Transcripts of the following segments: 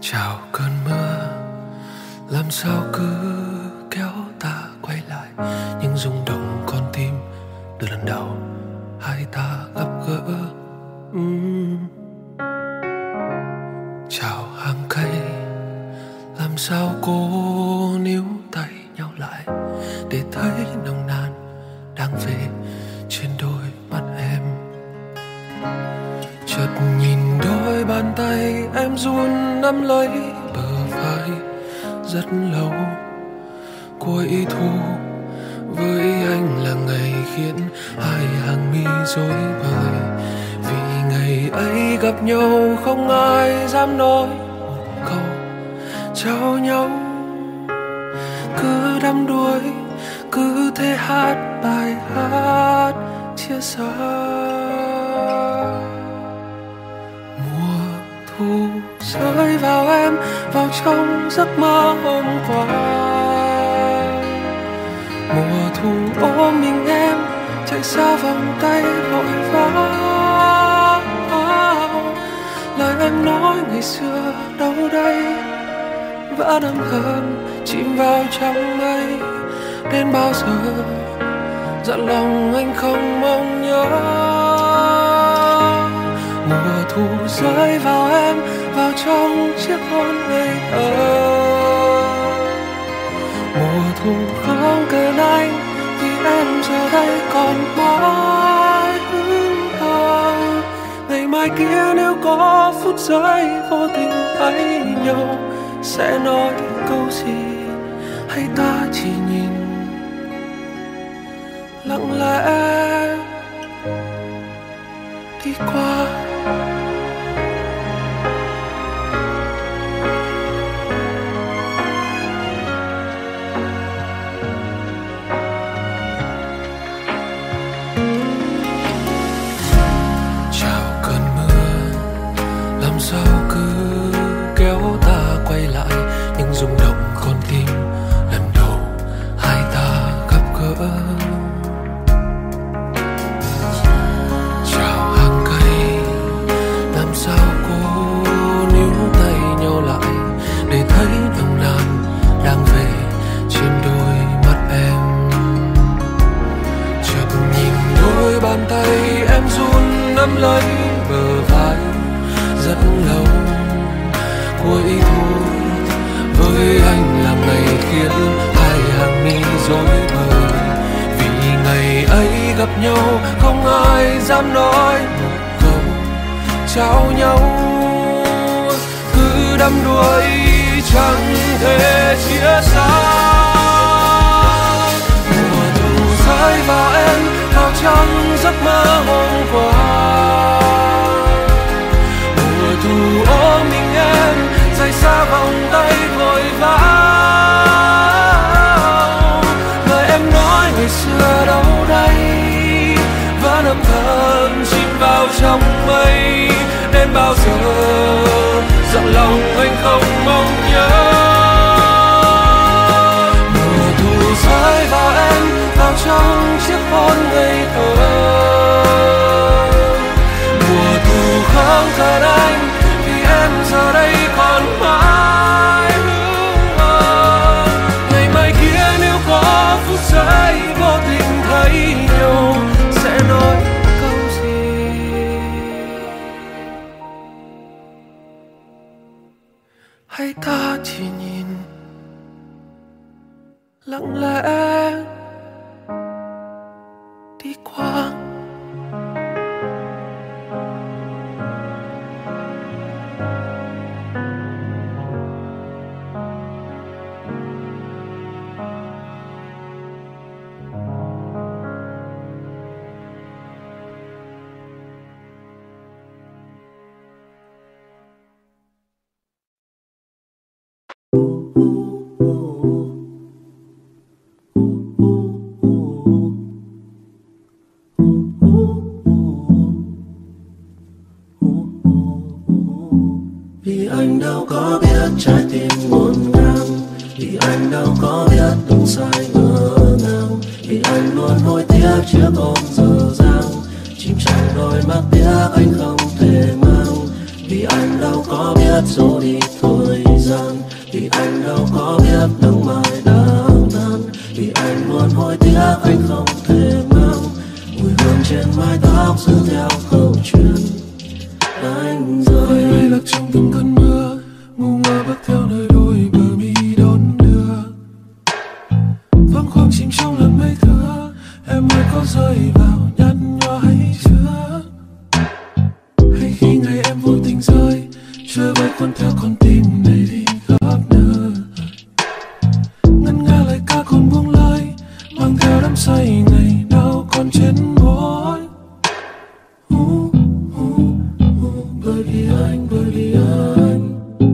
Chào cơn mưa, làm sao cứ kéo ta quay lại những rung động con tim từ lần đầu hai ta gặp gỡ. Chào hàng cây, làm sao cô níu tay nhau lại để thấy nồng nàn đang về trên đôi mắt em. Chợt nhìn đôi bàn tay em run nắm lấy bờ vai rất lâu. Cuối thu với anh là ngày khiến hai hàng mi rối bời, vì ngày ấy gặp nhau không ai dám nói một câu chào nhau. Cứ đắm đuối, cứ thế hát bài hát chia xa. Mùa thu rơi vào em, vào trong giấc mơ hôm qua. Mùa thu ôm mình em, chạy xa vòng tay vội vã. Lời em nói ngày xưa đâu đây, vẫn âm thầm chìm vào trong mây. Đến bao giờ dặn lòng anh không mong nhớ. Mùa thu rơi vào em, vào trong chiếc hôn ngây thơ. Mùa thu không cần anh, vì em giờ đây còn mãi hững hờ. Ngày mai kia nếu có phút giây vô tình thấy nhau, sẽ nói câu gì hay ta chỉ nhìn lặng lẽ đi qua. Chào cơn mưa, làm sao cứ kéo ta quay lại những rung động con tim lần đầu hai ta gặp gỡ. Chào hàng cây, làm sao cô níu tay nhau lại để thấy nồng nàn đang về trên đôi mắt em. Chợt nhìn đôi bàn tay em run nắm lấy bờ vai rất lâu. Cuối thu với anh là ngày khiến hai hàng mi rối bời, vì ngày ấy gặp nhau không ai dám nói một câu chào nhau. Cứ đắm đuối chẳng thể chia xa. Mùa thu rơi vào em, vào trong giấc mơ hôm qua. Mùa thu ôm mình em, rời xa vòng tay vội vã. Lời em nói ngày xưa đâu đây, vẫn âm thầm chìm vào trong mây. Đến bao giờ dặn lòng anh không mong nhớ. Mùa thu rơi vào em, vào trong chiếc hôn ngây thơ. Mùa thu không cần anh, vì em giờ đây còn mãi hững hờ. Ngày mai kia nếu có phút giây vô tình thấy nhau, sẽ nói câu gì hay ta chỉ nhìn lặng lẽ đi qua. Vì anh đâu có biết trái tim ngổn ngang, vì anh đâu có biết đúng sai ngỡ ngàng, vì anh luôn hối tiếc chiếc ôm dở dang, chìm trong đôi mắt tiếc anh không thể mang. Vì anh đâu có biết rồi đi thôi thời gian. Vì anh đâu có biết nắng mai đang tan, vì anh luôn hối tiếc anh không thể mang mùi hương trên mái tóc giữ theo câu chuyện anh rơi. Hay lạc trong từng cơn mưa, ngu ngơ bước theo nơi đôi bờ mi đón đưa. Vắng khoang chìm trong làn mây thưa, em ơi có rơi vào nhăn nhó hay chưa? Hay khi ngày em vô tình rơi, trời bay cuốn theo con tim này đi khắp nơi. Ngân nga lời ca còn buông lời, mang theo đắm say ngày nào còn trên môi. Bởi vì anh, bởi vì anh,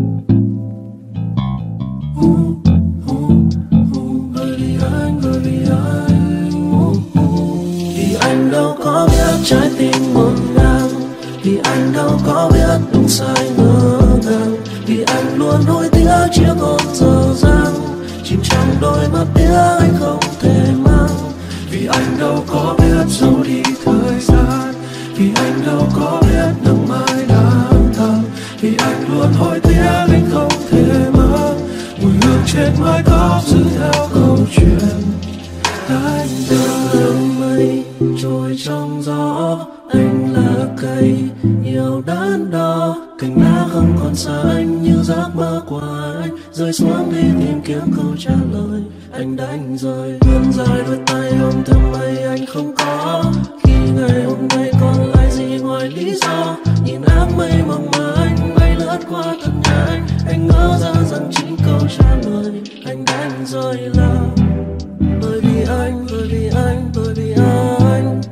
bởi vì anh, bởi vì anh. Vì anh đâu có biết trái tim ngổn ngang, vì anh đâu có biết đúng sai ngỡ ngàng, vì anh luôn hối tiếc chiếc hôn dở dang chìm trong đôi mắt tiếc anh không thể mang. Vì anh đâu có biết giấu đi thời gian, vì anh đâu có biết nắng mai đang tàn, vì anh luôn hối tiếc anh không thể mang mùi hương trên mái tóc giữ theo câu chuyện anh rơi. Mây trôi trong gió, anh là cây nhiều đắn đo, cành lá không còn xanh như giấc mơ của anh, rơi xuống đi tìm kiếm câu trả lời. Anh đánh rơi vươn dài đôi tay ôm theo mây anh không có, khi ngày hôm nay còn lại gì ngoài lý do. Nhìn áng mây mỏng mà anh bay lướt qua thân nhà anh ngỡ ra rằng chính câu trả lời. Anh đánh rơi là bởi vì anh, bởi vì anh, bởi vì anh,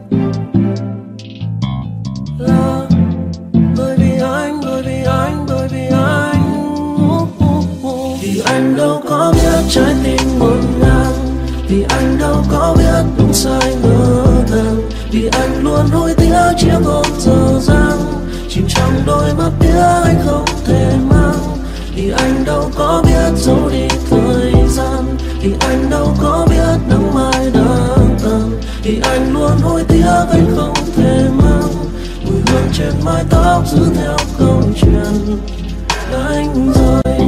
là bởi vì anh, bởi vì anh, bởi vì anh. Vì anh đâu có biết trái tim ngổn ngang, vì anh đâu có biết đúng sai ngỡ ngàng, vì anh luôn hối tiếc chiếc hôn dở dang chìm trong đôi mắt tiếc anh không thể mang. Vì anh đâu có biết giấu đi thời gian, vì anh đâu có biết nắng mai đang tàn, vì anh luôn hối tiếc anh không thể mang mùi hương trên mái tóc giữ theo câu chuyện anh rơi.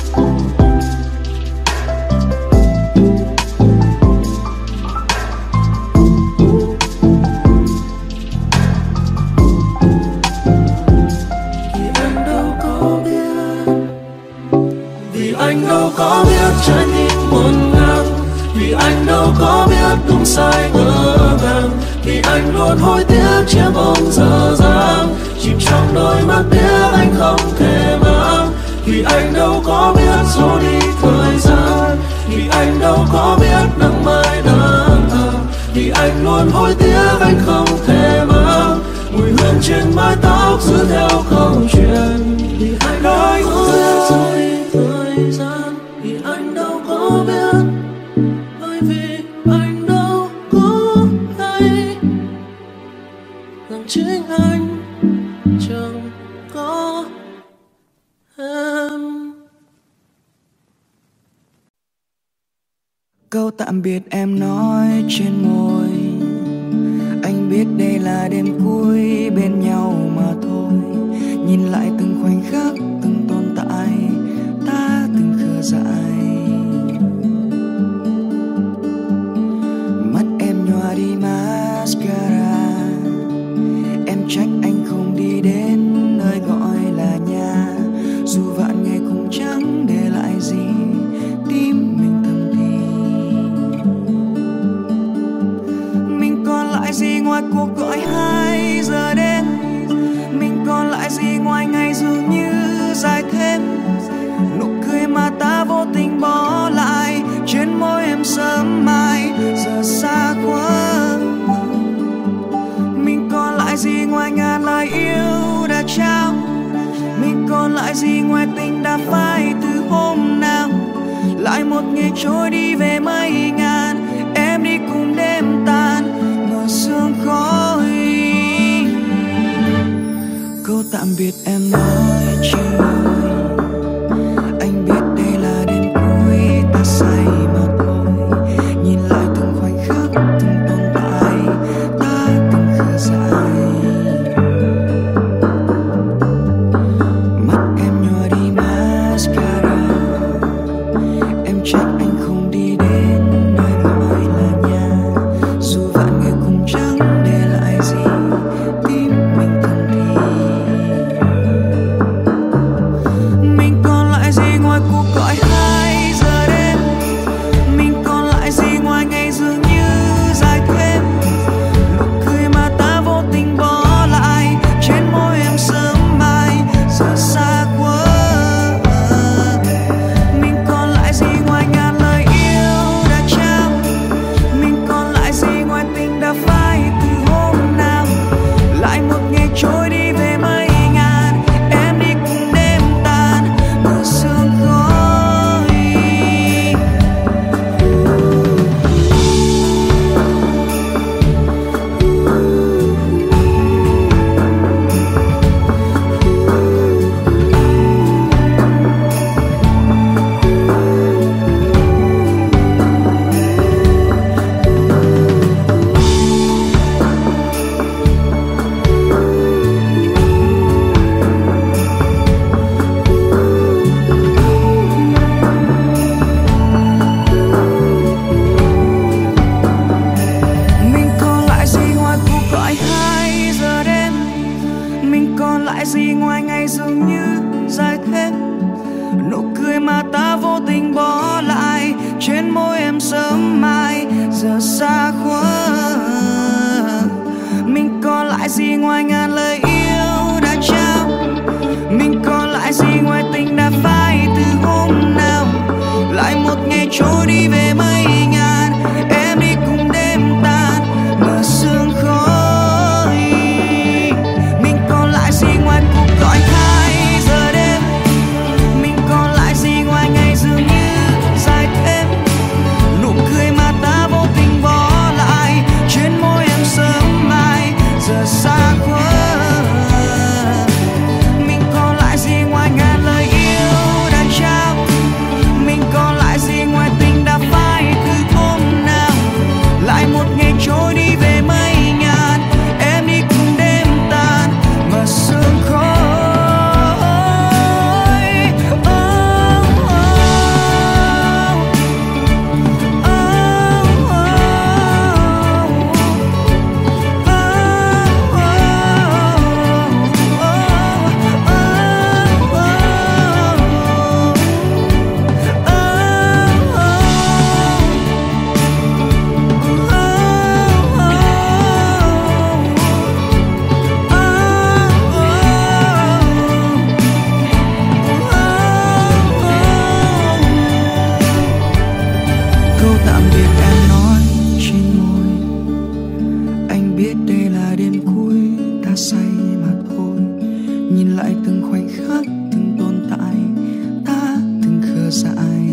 Anh đâu có biết trái tim ngổn ngang, vì anh đâu có biết đúng sai ngỡ ngàng, vì anh luôn hối tiếc chiếc hôn dở dang chìm trong đôi mắt tiếc anh không thể mang. Vì anh đâu có biết giấu đi thời gian, vì anh đâu có biết nắng mai đang tàn, vì anh luôn hối tiếc anh không thể mang mùi hương trên mái tóc giữ theo câu chuyện. Vì anh đâu có biết giấu đi thời gian, vì anh đâu có biết, bởi vì anh đâu có hay rằng chính anh chẳng có em. Câu tạm biệt em nói trên môi, anh biết đây là đêm cuối bên nhau mà thôi. Nhìn lại từng khoảnh khắc từng tồn tại ta từng khờ dại, mắt em nhòa đi mascara, em trách anh không đi đến nơi gọi là nhà. Dù vạn ngày cũng chẳng để lại gì, tim mình thầm thì mình còn lại gì ngoài cuộc gọi 2 giờ đêm, mình còn lại gì ngoài ngày dường như dài thêm. Nụ cười mà ta vô tình bỏ lại trên môi em sớm mai giờ xa quá. Mình còn lại gì ngoài ngàn lời yêu đã trao, mình còn lại gì ngoài tình đã phai từ hôm nào. Lại một ngày trôi đi về mây ngàn, em đi cùng đêm tàn mờ sương khói. Câu tạm biệt em nói trên môi, anh biết đây là đêm cuối ta say mà thôi. Nhìn lại từng khoảnh khắc từng tồn tại ta từng khờ dại, mắt em nhòa đi mascara, gì ngoài ngày dường như dài thêm. Nụ cười mà ta vô tình bỏ lại trên môi em sớm mai giờ xa khuất. Mình còn lại gì ngoài ngàn lời yêu đã trao, mình còn lại gì ngoài tình đã phai từ hôm nào. Lại một ngày trôi đi về mây ngàn, em đi cùng đêm tan mờ sương khói. Mình còn lại gì ngoài cuộc gọi 2 giờ đêm, mình còn lại gì ngoài ngày dường như dài thêm. Nụ cười mà ta vô tình bỏ lại trên môi em sớm mai giờ xa khuất. Mình còn lại gì ngoài ngàn lời yêu đã trao, mình còn lại gì ngoài tình đã phai từ hôm nào. Lại một ngày trôi đi về mây ngàn, em đi cùng đêm tan mờ sương khói. Câu tạm biệt em nói trên môi, anh biết đây là đêm cuối ta say mà thôi. Nhìn lại từng khoảnh khắc từng tồn tại, ta từng khờ dại.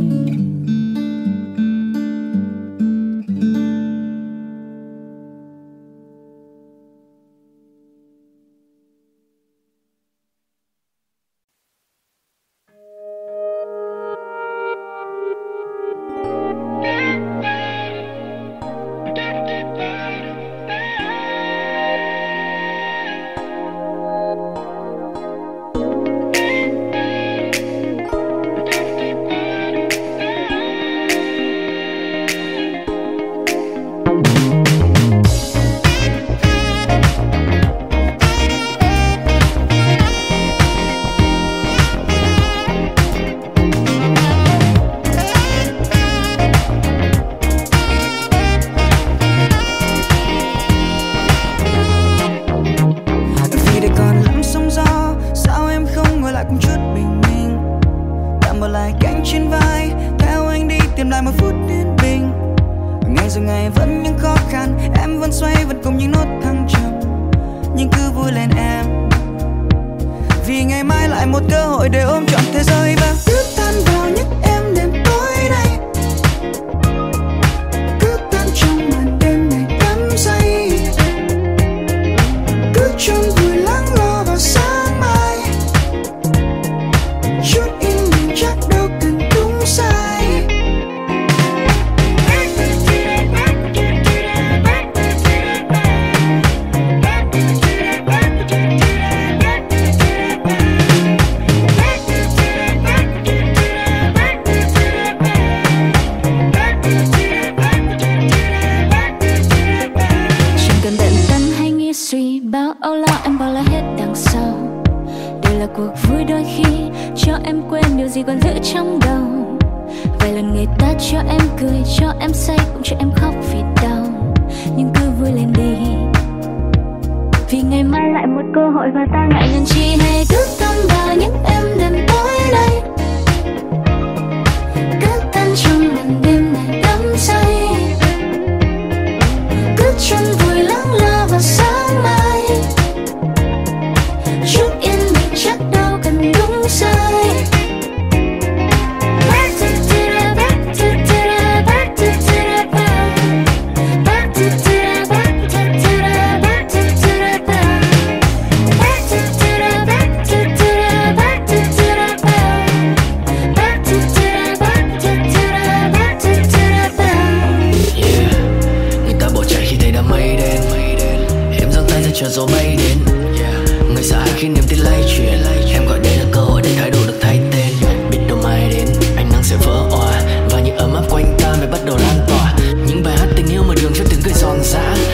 chờ gió bay đến. Người xa khi niềm tin lay chuyển, em gọi đây là cơ hội để thái độ được thay tên. Biết đâu mai đến ánh nắng sẽ vỡ òa và những ấm áp quanh ta mới bắt đầu lan tỏa. Những bài hát tình yêu mở đường cho tiếng cười giòn giã, những ánh nhìn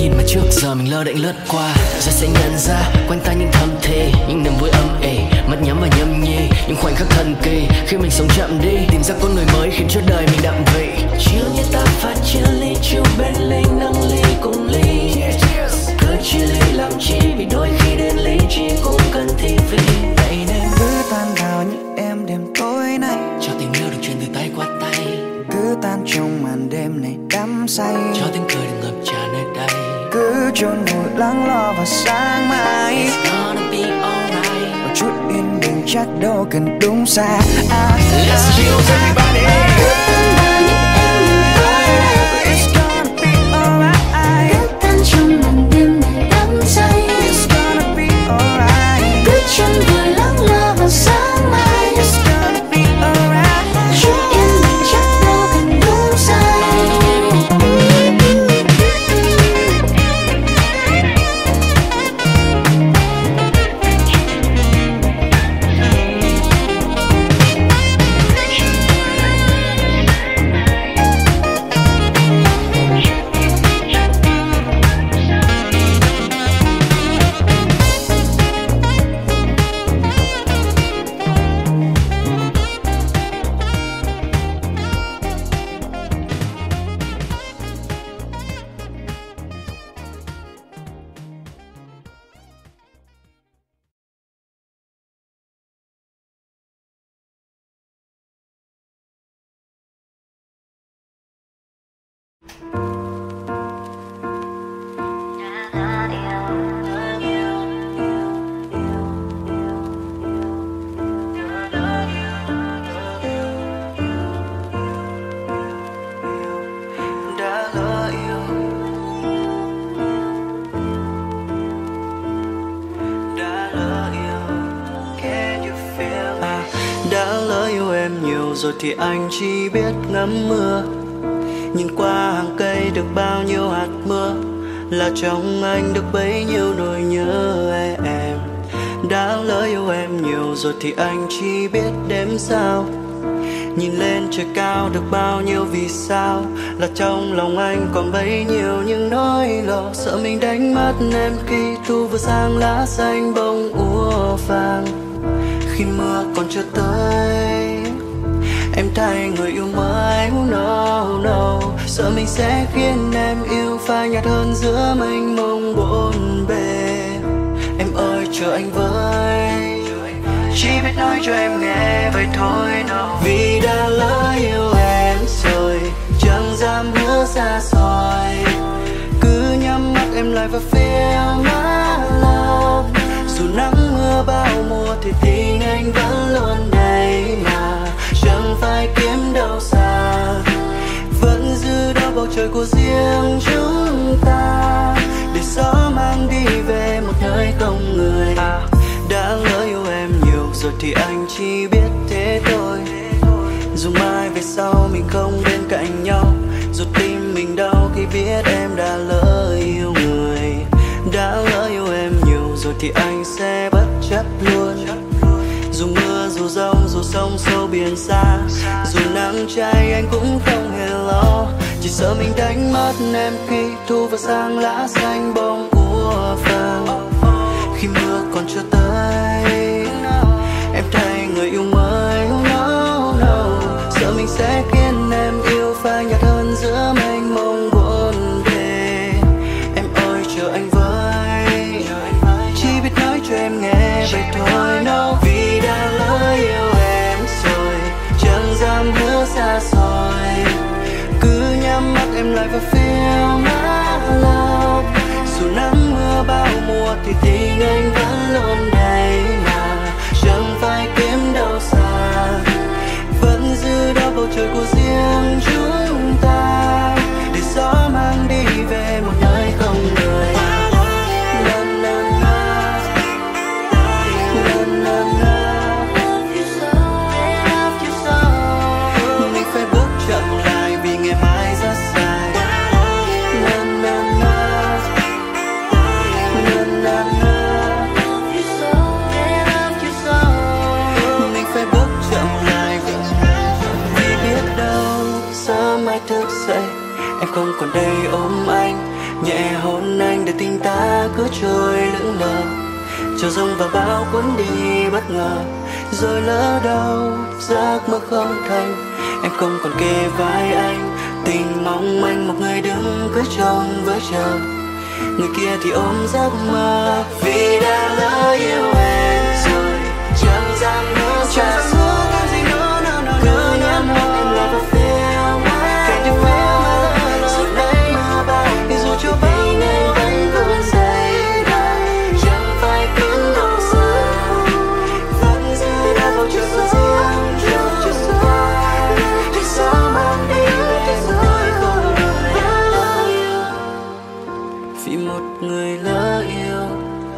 nhìn mà trước giờ mình lơ đễnh lướt qua. Rồi sẽ nhận ra quanh ta những thầm thì, những niềm vui âm ỉ, mắt nhắm và nhâm nhi, những khoảnh khắc thần kỳ khi mình sống chậm đi, tìm ra con người mới khiến cho đời mình đậm vị. Chiều như ta phát chia ly, chiều bên ly nâng ly cùng ly. Cứ chia ly làm chi, vì đôi khi đến ly chi cũng cần thi vị. Vậy nên cứ tan vào những em đêm tối nay, cho tình yêu được truyền từ tay qua tay. cứ tan trong màn đêm này đắm say, cho tiếng cười được ngập tràn nơi đây. cứ chôn vùi lắng lo vào sáng mai. It's gonna be alright. Một chút yên bình chắc đâu cần đúng sai. Let's chill everybody. It's gonna be alright. Cứ tan trong màn đêm này đắm say. It's gonna be alright. Cứ chôn vùi lắng lo vào sáng mai. It's gonna be alright. Chút yên bình chắc đâu cần đúng sai. Rồi thì anh chỉ biết ngắm mưa, nhìn qua hàng cây được bao nhiêu hạt mưa, là trong anh được bấy nhiêu nỗi nhớ em. Đã lỡ yêu em nhiều rồi thì anh chỉ biết đếm sao, nhìn lên trời cao được bao nhiêu vì sao, là trong lòng anh còn bấy nhiêu những nỗi lo. Sợ mình đánh mất em khi thu vừa sang lá xanh bông úa vàng, khi mưa còn chưa tới em thay người yêu mới. No, no. Sợ mình sẽ khiến em yêu phai nhạt hơn giữa mênh mông bốn bề. Em ơi chờ anh với, chỉ biết nói cho em nghe vậy thôi. No. Vì đã lỡ yêu em rồi, chẳng dám hứa xa xôi, cứ nhắm mắt em lại và feel my love. Dù nắng mưa bao mùa thì tình anh vẫn luôn đây mà, chẳng phải kiếm đâu xa, vẫn giữ đó bầu trời của riêng chúng ta, để gió mang đi về một nơi không người. Đã lỡ yêu em nhiều rồi thì anh chỉ biết thế thôi, dù mai về sau mình không bên cạnh nhau, dù tim mình đau khi biết em đã lỡ yêu người. Đã lỡ yêu em nhiều rồi thì anh sẽ bất chấp luôn, dù mưa dù giông dù sông sâu biển xa, dù nắng cháy anh cũng không hề lo. Chỉ sợ mình đánh mất em khi thu vào sang lá xanh bông úa vàng, khi mưa còn chưa tới em thay người yêu mới. No, no. Sợ mình sẽ khiến em yêu phai nhạt hơn giữa mênh mông bốn bề. Em ơi chờ anh với, chỉ biết nói cho em nghe vậy thôi. No. Vì đã lỡ yêu em rồi, chẳng dám hứa xa xôi, cứ nhắm mắt em lại và feel my love. Dù nắng mưa bao mùa thì tình anh vẫn luôn đây mà, chẳng phải kiếm đâu xa, vẫn giữ đó bầu trời của riêng chúng ta, để gió mang đi về một nơi không người. Mình phải bước chậm lại vì ngày mai rất dài. hôn anh để tình ta cứ trôi lững lờ, cho giông và bão cuốn đi bất ngờ, rồi lỡ đâu giấc mơ không thành. Em không còn kề vai anh, tình mong manh một người đứng cứ trông với chờ, người kia thì ôm giấc mơ vì đã lỡ yêu em rồi. Chẳng dám nữa xa xưa gì nữa, cứ nhắn em never feel my can you feel my love. Rồi lấy mưa bay thì dù cho bao ngày vẫn còn say đây, chẳng phải cứ đâu xa vẫn giữ đã vào chiều riêng cho chúng ta. Thì sao mang đi tình tôi không được lỡ yêu vì một người lỡ yêu.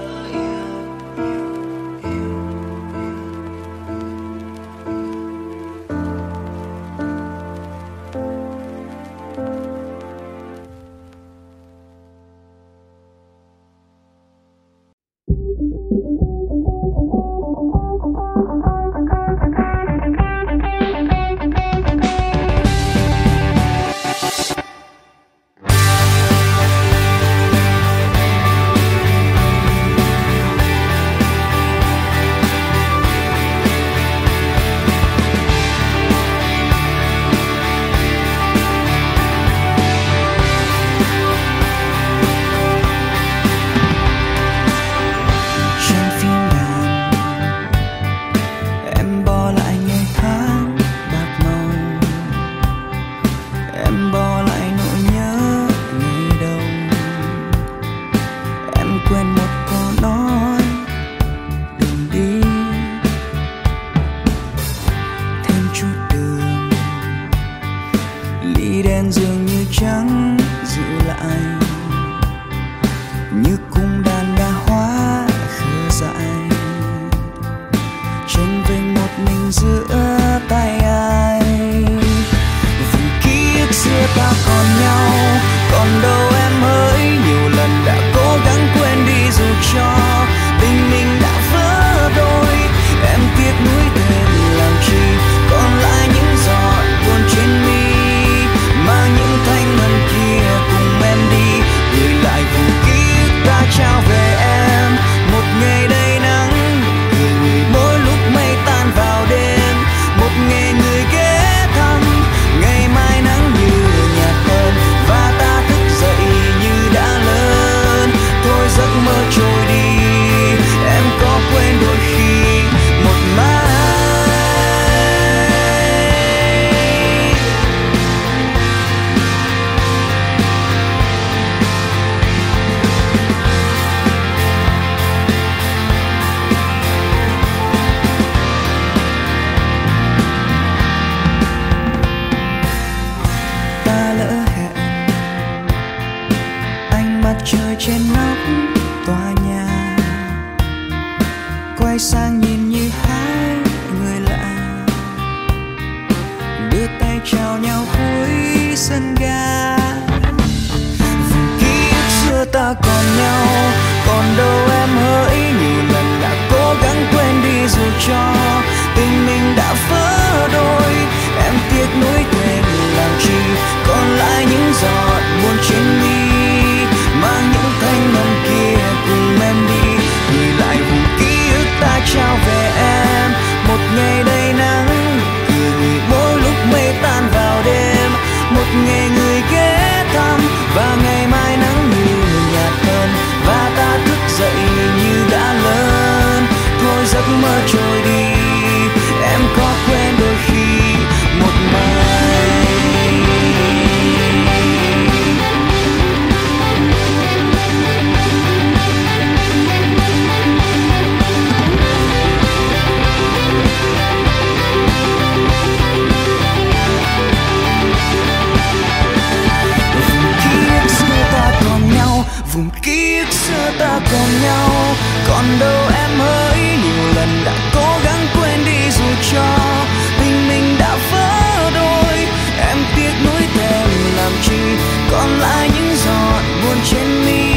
Ta còn nhau, còn đâu em ơi, nhiều lần đã cố gắng quên đi dù cho tình mình đã vỡ đôi. Em tiếc nuối thêm làm chi, còn lại những giọt buồn trên mi,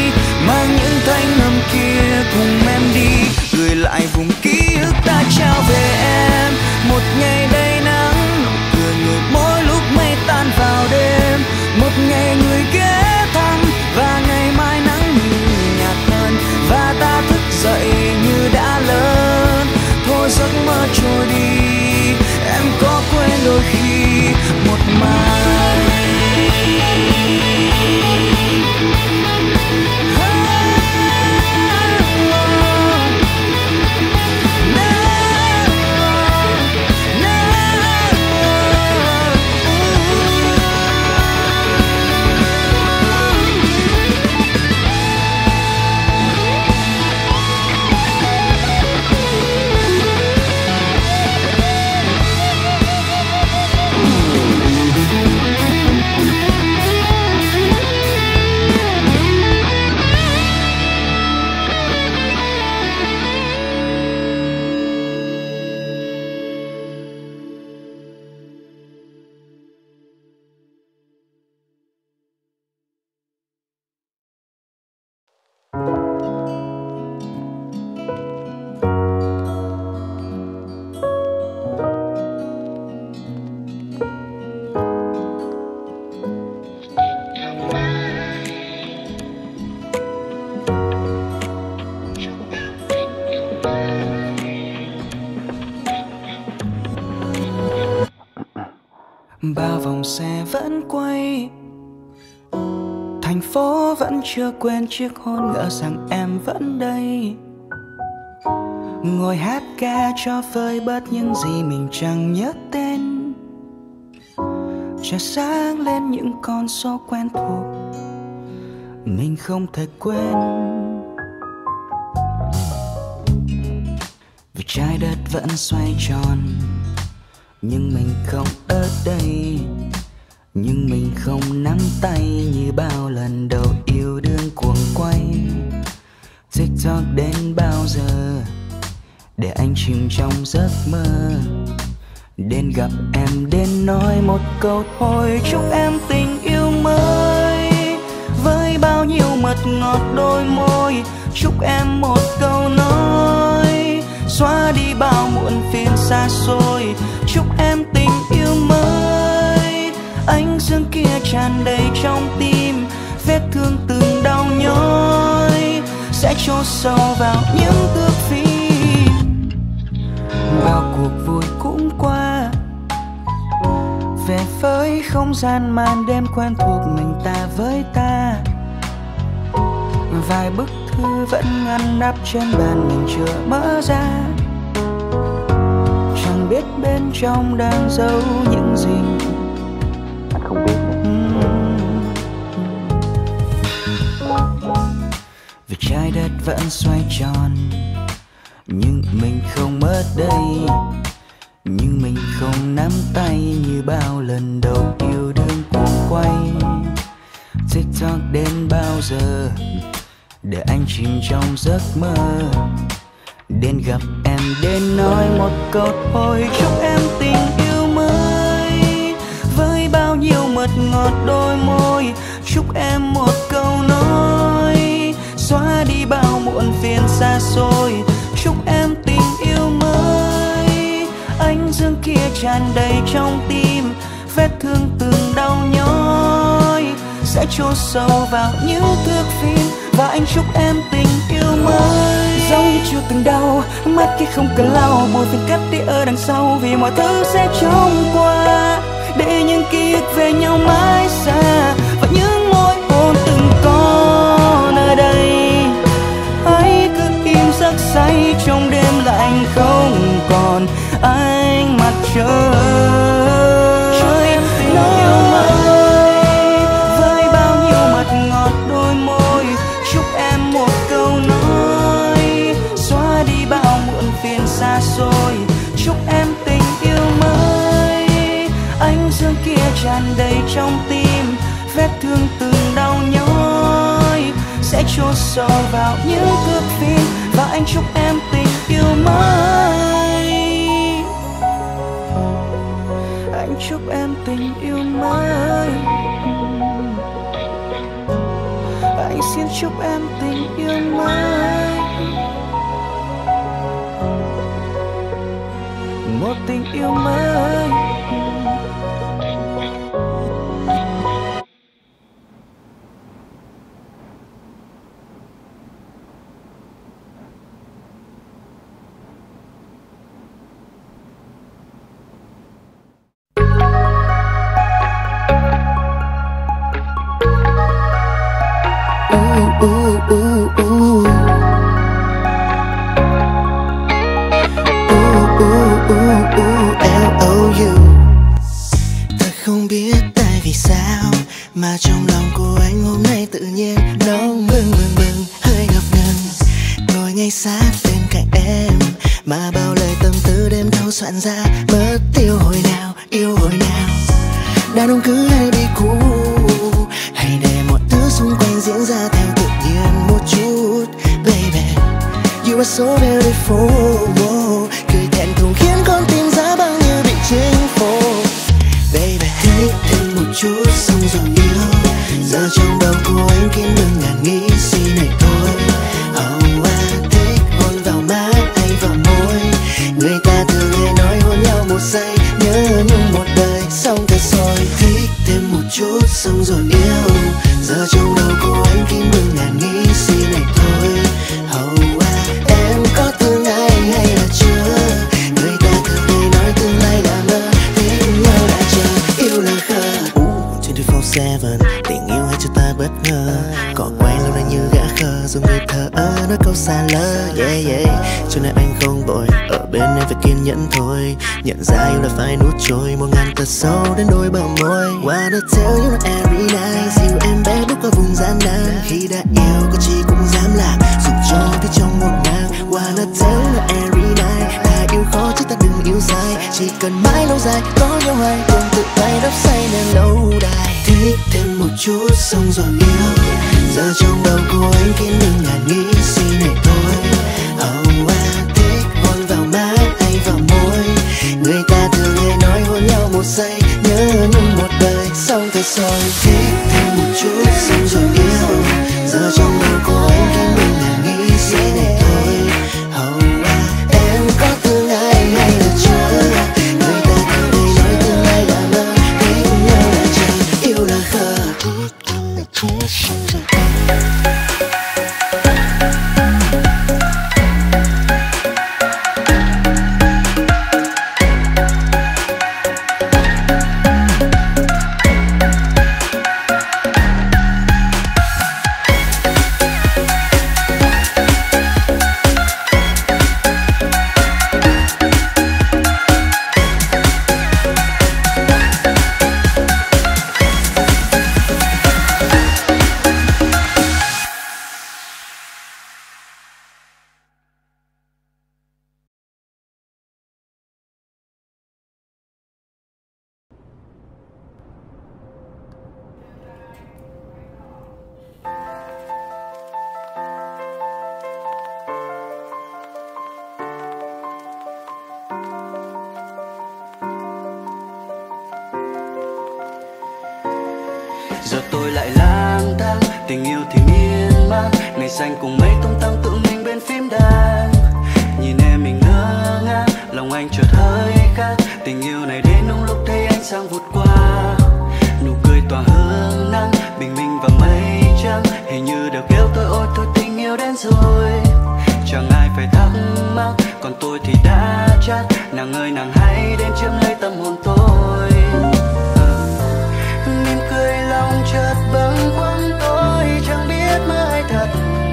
mang những thanh âm kia cùng em đi, gửi lại vùng ký ức ta trao về em. Một ngày đầy nắng, nụ cười người mỗi lúc mây tan vào đêm, một ngày người ghé thăm và ngày Bao vòng xe vẫn quay, thành phố vẫn chưa quên chiếc hôn ngỡ rằng em vẫn đây. Ngồi hát ca cho vơi bớt những gì mình chẳng nhớ tên. Trời sáng lên những con số quen thuộc mình không thể quên. Vì trái đất vẫn xoay tròn nhưng mình không ở đây. Nhưng mình không nắm tay như bao lần đầu yêu đương cuồng quay. TikTok đến bao giờ để anh chìm trong giấc mơ. Đến gặp em đến nói một câu thôi. Chúc em tình yêu mới với bao nhiêu mật ngọt đôi môi. Chúc em một câu nói xóa đi bao muộn phiền xa xôi. Chúc em tình yêu mới, ánh dương kia tràn đầy trong tim. Vết thương từng đau nhói sẽ chôn sâu vào những thước phim. Bao cuộc vui cũng qua, về với không gian màn đêm quen thuộc mình ta với ta. Vài bức thư vẫn ngăn nắp trên bàn mình chưa mở ra. Chẳng biết bên trong đang giấu những gì. Anh không biết. Vì trái đất vẫn xoay tròn nhưng mình không ở đây. Nhưng mình không nắm tay như bao lần đầu yêu đương cuồng quay. TikTok đến bao giờ để anh chìm trong giấc mơ. Đến gặp em đến nói một câu thôi. Chúc em tình yêu mới với bao nhiêu mật ngọt đôi môi. Chúc em một câu nói xóa đi bao muộn phiền xa xôi. Chúc em tình yêu mới, ánh dương kia tràn đầy trong tim. Vết thương từng đau nhói sẽ chôn sâu vào những thước phim. Và anh chúc em tình yêu mới giống như chưa từng đau, mắt kia không cần lau. Buồn phiền cất đi ở đằng sau vì mọi thứ sẽ trôi qua. Để những ký ức về nhau mãi xa và những môi hôn từng có nơi đây. Hãy cứ im giấc say trong đêm lạnh không còn ánh mặt trời. Chúc em tình yêu mới với bao nhiêu mật ngọt đôi môi. Chúc em một câu nói xóa đi bao muộn phiền xa xôi. Chúc em tình yêu mới, ánh dương kia tràn đầy trong tim. Vết thương từng đau nhói sẽ chôn sâu vào những thước phim. Và anh chúc em tình yêu mới. Anh chúc em tình yêu mới. Anh xin chúc em tình yêu mới. Một tình yêu mới. Thật không biết tại vì sao mà trong lòng của anh hôm nay tự nhiên nóng bừng bừng bừng, hơi ngập ngừng. Ngồi ngay sát bên cạnh em mà bao lời tâm tư đêm thâu soạn ra. Mất tiêu hồi nào, yêu hồi nào. Đàn ông cứ hay bị cũ, hay để mọi thứ xung quanh diễn ra theo tự nhiên một chút. Baby, you are so beautiful. Cười thẹn thùng khiến con tim giá băng như bị chinh phục. Baby, thích thêm một chút xong rồi yêu. Giờ trong đầu của anh kín đừng ngàn nghĩ suy này thôi. Oh, I thích hôn vào má hay vào môi. Người ta thường hay nói hôn nhau một giây, nhớ nhung một đời, xong thật rồi. Thích thêm một chút xong rồi yêu. Giờ trong đầu của anh kín đừng ngàn nghĩ suy này thôi. Oh, em có thương ai hay là dù người thờ ơ nói câu xa lơ. Yeah yeah, cho nên anh không vội, ở bên em phải kiên nhẫn thôi. Nhận ra yêu là phải nuốt trôi 1000 tật sâu đến đôi bờ môi. Wanna tell you every night, dìu em bé bước qua vùng gian nan. Khi đã yêu có chi cũng dám làm, dù cho phía trong một ngang. Wanna tell you every night, ta yêu khó chứ ta đừng yêu sai. Chỉ cần mãi lâu dài có nhau hai cùng tự tay đắp say nên lâu đài. Thích thêm một chút xong rồi yêu, giờ trong đầu của anh khiến mình ngàn nghĩ suy này thôi. Oh thích hôn vào má hay vào môi, người ta thường hay nói hôn nhau một giây nhớ nhung một đời. Xong thật rồi thích thêm một chút xong rồi yêu, giờ trong đầu của anh khiến mình ngàn nghĩ suy này thôi. Oh em có thương ai hay là chưa, người ta thường hay nói tương lai là mơ, thích nhau là chờ yêu là khờ. Giờ tôi lại lang thang, tình yêu thì miên man, ngày xanh cùng mấy tung tăng tự mình bên phím đàn. Nhìn em mình ngơ ngác, lòng anh chợt hơi khác. Tình yêu này đến đúng lúc thấy ánh sáng vụt qua, nụ cười tỏa hương nắng, bình minh và mây trắng. Hình như đều kêu tôi ôi thôi tình yêu đến rồi, chẳng ai phải thắc mắc, còn tôi thì đã chắc. Nàng ơi nàng hãy đến chiếm lấy tâm hồn tôi. Mỉm cười lòng chợt bâng khuâng, tôi chẳng biết mơ hay thật.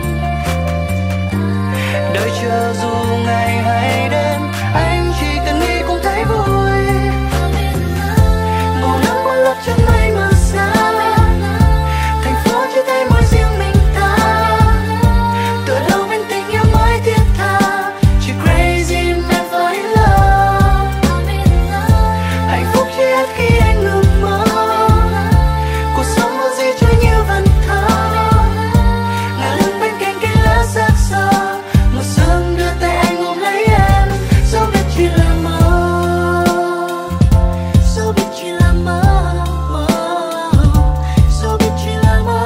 Đợi chờ dù ngày hay đêm, anh chỉ cần nghĩ cũng thấy vui. Màu nắng qua lớp chân mây mờ xa, thành phố chưa thấy môi riêng mình ta. Tựa đâu bên tình yêu mới thiết tha, chỉ crazy man fall in love. Hạnh phúc chỉ hết khi anh ngừng mơ, cuộc sống có gì chơi như vần thơ. Ngả lưng bên cạnh cây lá xác xơ, một sớm đưa tay anh ôm lấy em, dẫu biết chỉ là mơ, dẫu biết chỉ là mơ, dẫu biết chỉ là mơ.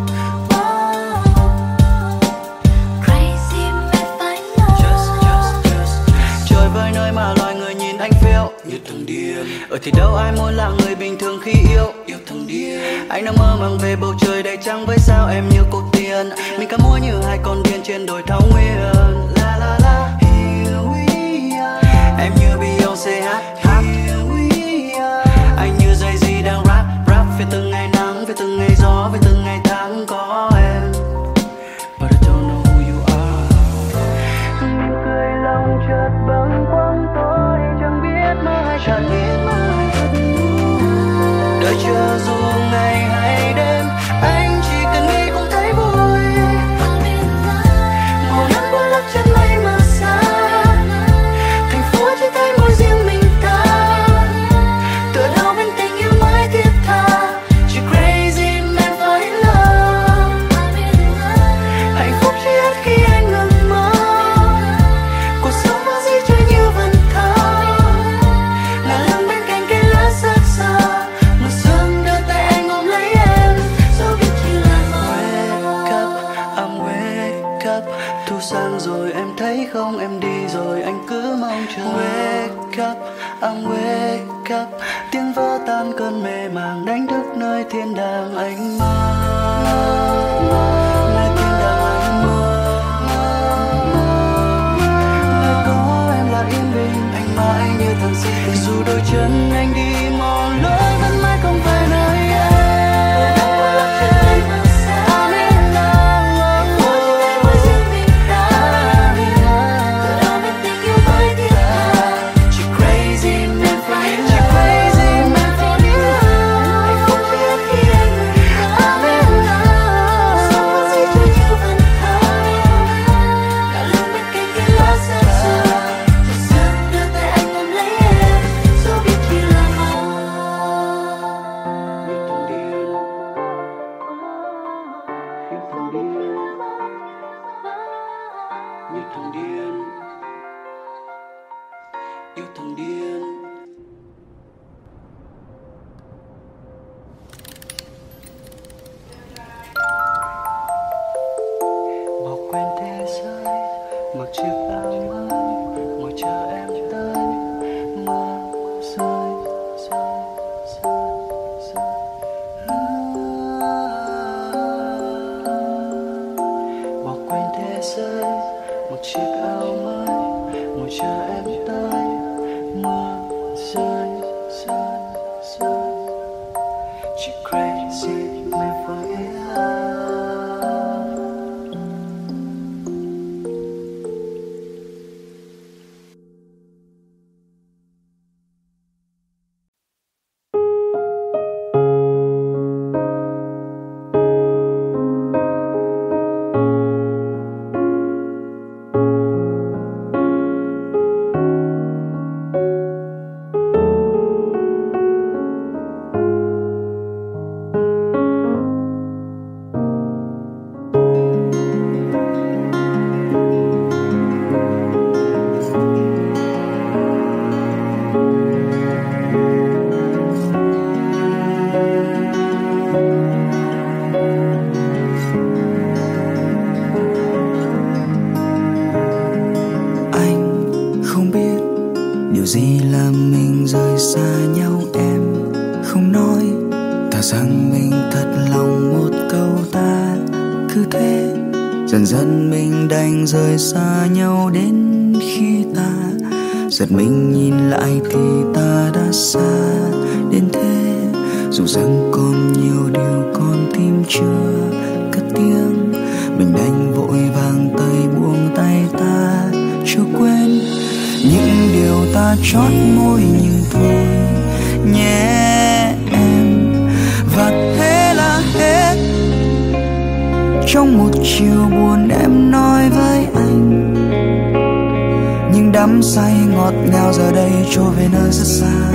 Crazy man phải love. Trời với nơi mà loài người nhìn anh phiêu như thằng điên. Ở thì đâu ai muốn là người bình thường khi yêu thằng điên. Anh đang mơ màng về bầu trời đầy trăng với sao em như cô tiên. Mình ca múa như hai con điên trên đồi thảo nguyên. La la la, here we are. Em như Beyoncé hát. Here we are. Anh như Jay-Z đang rap về từng ngày nắng, về từng ngày gió, về từng ngày tháng có em. But I don't know who you are. Mỉm cười lòng chợt bâng khuâng, tôi chẳng biết mơ hay thật. Đợi chờ dù ngày hay đêm, anh chỉ cần nghĩ cũng thấy vui. Màu nắng qua lớp chân mây mờ xa, thành phố chỉ thấy môi riêng mình ta. Tựa đâu bên tình yêu mới thiết tha, chỉ crazy man fall in love. Hạnh phúc chỉ hết khi anh ngừng mơ, cuộc sống có gì chơi như vần thơ. Ngả lưng bên cạnh cây lá xác xơ, một sớm đưa tay anh ôm lấy em, dẫu biết chỉ là mơ. Wake up, I'm wake up. Thu sang rồi em thấy không, em đi rồi anh cứ mong chờ. Wake up, I'm wake up. Tiếng vỡ tan cơn mê màng, đánh thức nơi thiên đàng anh mơ. Nơi thiên đàng anh mơ. Nơi có em là yên bình, anh mãi như thằng si tình. Dù đôi chân anh đi mòn lối vẫn mãi không phải nơi em. I'm in love. thằng điên, yêu thằng điên. Bỏ quên thế giới, mặc chiếc áo mới, ngồi chờ em tới, mưa rơi, rơi, rơi, rơi. Bỏ quên thế giới, mặc chiếc áo mới, ngồi chờ em tới, mưa rơi, rơi, rơi. She crazy me for you. Rời xa nhau đến khi ta giật mình nhìn lại thì ta đã xa đến thế. Dù rằng còn nhiều điều con tim chưa cất tiếng, mình đành vội vàng tay buông tay ta chưa quên những điều ta chót môi nhưng thôi nhé em. Và thế là hết. Trong một chiều buồn em nói với anh, nhưng đắm say ngọt ngào giờ đây trôi về nơi rất xa.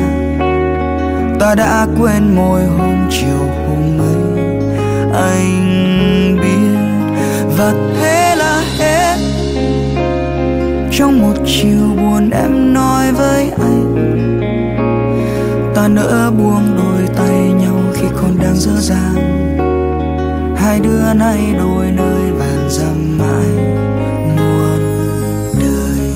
Ta đã quên môi hôm chiều hôm ấy anh biết. Và thế là hết. Trong một chiều buồn em nói với anh, ta nỡ buông đôi tay nhau khi còn đang dở dang. Hai đứa nay đôi nơi vàn dặm mãi muôn đời.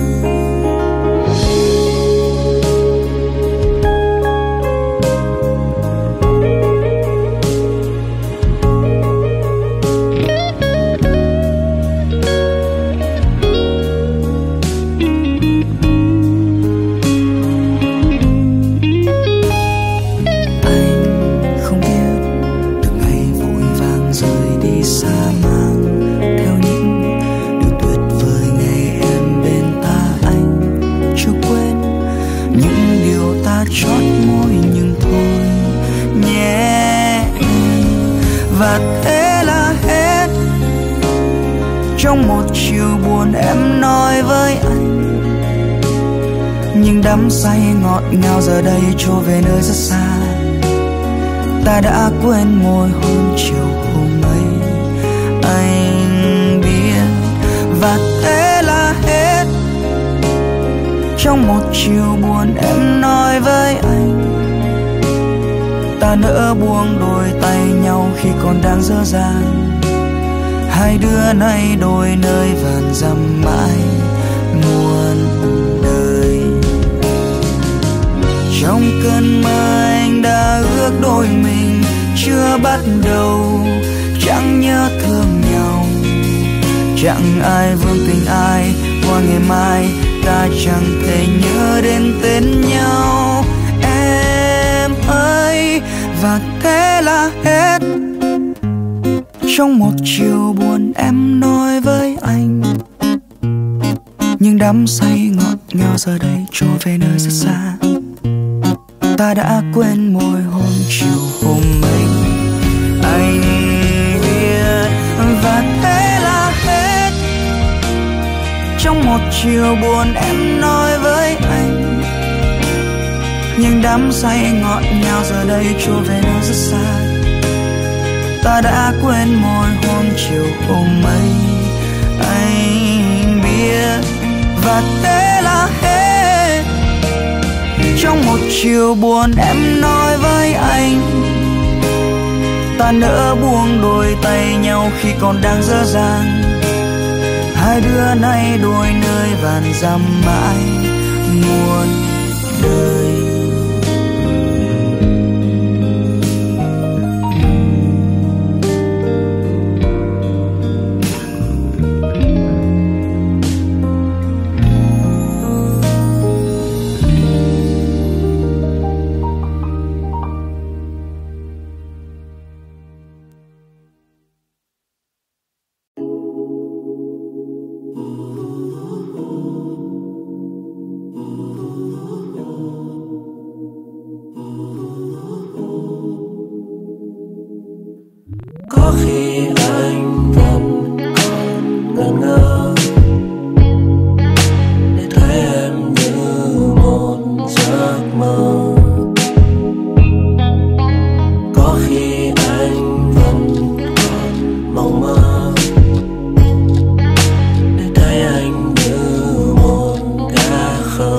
Trong một chiều buồn em nói với anh, nhưng đắm say ngọt ngào giờ đây trôi về nơi rất xa. Ta đã quên môi hôm chiều hôm ấy anh biết. Và thế là hết. Trong một chiều buồn em nói với anh, ta nỡ buông đôi tay nhau khi còn đang dở dang. Hai đứa nay đôi nơi vàn dặm mãi muôn đời. Trong cơn mơ anh đã ước đôi mình chưa bắt đầu, chẳng nhớ thương nhau, chẳng ai vương tình ai. Qua ngày mai ta chẳng thể nhớ đến tên nhau em ơi. Và thế là hết. Trong một chiều buồn em nói với anh, nhưng đắm say ngọt ngào giờ đây trôi về nơi rất xa. Ta đã quên môi hôm chiều hôm ấy anh biết. Và thế là hết. Trong một chiều buồn em nói với anh, nhưng đắm say ngọt ngào giờ đây trôi về nơi rất xa. Ta đã quên môi hôm chiều hôm ấy anh biết. và thế là hết. Trong một chiều buồn em nói với anh, ta nỡ buông đôi tay nhau khi còn đang dở dang. Hai đứa nay đôi nơi vàn dặm mãi muôn đời. Có khi anh vẫn còn ngẩn ngơ để thấy em như một giấc mơ. Có khi anh vẫn còn mộng mơ để thấy anh như một gã khờ.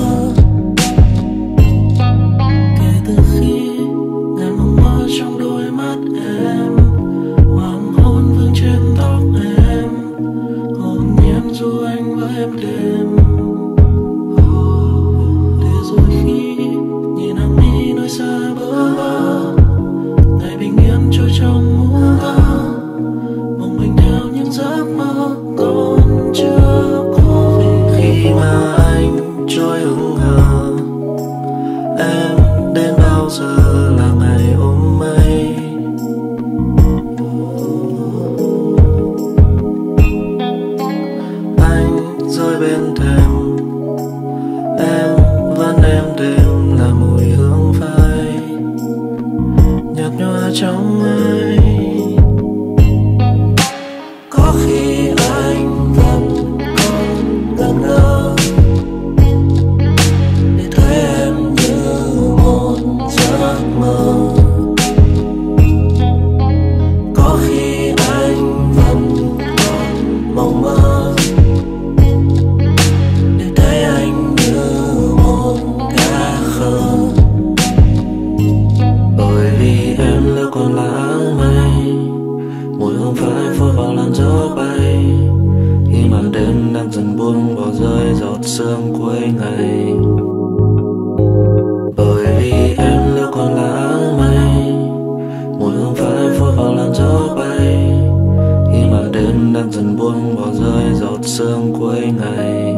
Kể từ khi ngày mộng mơ trong đôi mắt em, hoàng hôn vương trên tóc em, hồn nhiên du anh với em đêm. Để rồi khi nhìn em đi nơi xa bờ bờ, ngày bình yên trôi trong ngủ thơ, mong mình theo những giấc mơ còn chưa có về. Khi mà anh trôi hững hờ, em đến bao giờ là ngày ôm mây. Rơi bên thềm, em vẫn êm đềm là mùi hương phai nhạt nhòa trong mây. Có khi anh vẫn còn ngẩn ngơ để thấy em như một giấc mơ. Có khi anh vẫn còn mộng mơ để thấy anh như một gã khờ. Bởi vì em lỡ còn là áng mây, mùi hương phai phôi vào làn gió bay, khi màn đêm đang dần buông bỏ rơi giọt sương cuối ngày. Bởi vì em lỡ còn là áng mây, mùi hương phai phôi vào làn gió bay, khi màn đêm đang dần buông bỏ rơi giọt sương cuối ngày.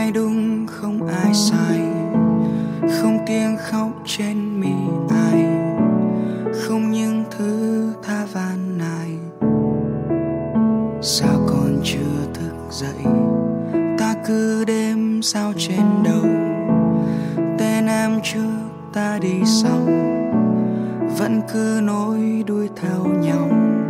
ai đúng không ai sai, không tiếng khóc trên mi ai, không những thứ tha van nài. Sao còn chưa thức dậy, ta cứ đêm sao trên đầu. Tên em trước ta đi sau, vẫn cứ nối đuôi theo nhau.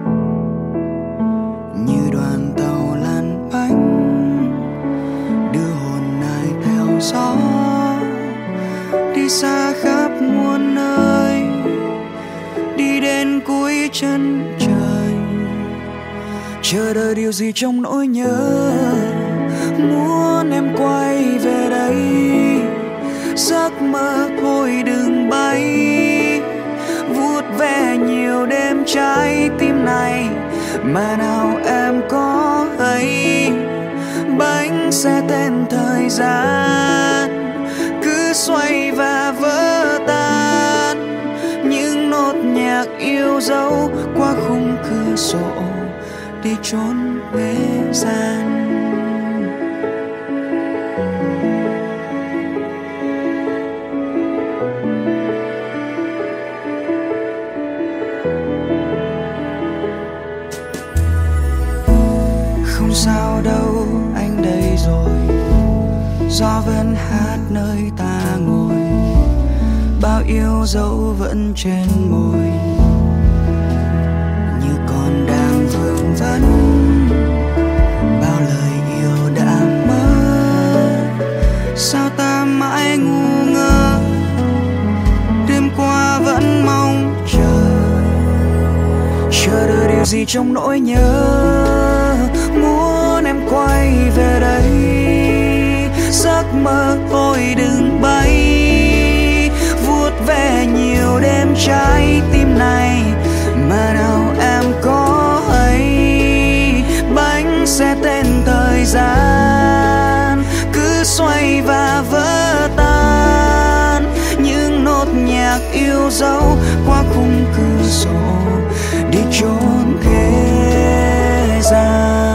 Như đoàn tàu lăn bánh, đưa hồn này theo gió, đi xa khắp muôn nơi, đi đến cuối chân trời. Chờ đợi điều gì trong nỗi nhớ, muốn em quay về đây. Giấc mơ thôi đừng bay, vuốt ve nhiều đêm trái tim này mà nào em có thấy. Bánh xe tên thời gian cứ xoay và vỡ tan, những nốt nhạc yêu dấu qua khung cửa sổ đi trốn thế gian. Không sao đâu anh đây rồi, gió vẫn hát nơi ta ngồi, bao yêu dấu vẫn trên môi, như còn đang vương vấn bao lời yêu đã mất. Sao ta mãi ngu ngơ, đêm qua vẫn mong chờ đợi điều gì trong nỗi nhớ, muốn em quay về đây. Giấc mơ thôi đừng bay, vuốt ve nhiều đêm trái tim này mà nào em có hay. Bánh xe tên thời gian cứ xoay và vỡ tan, những nốt nhạc yêu dấu qua khung cửa sổ đi trốn thế gian.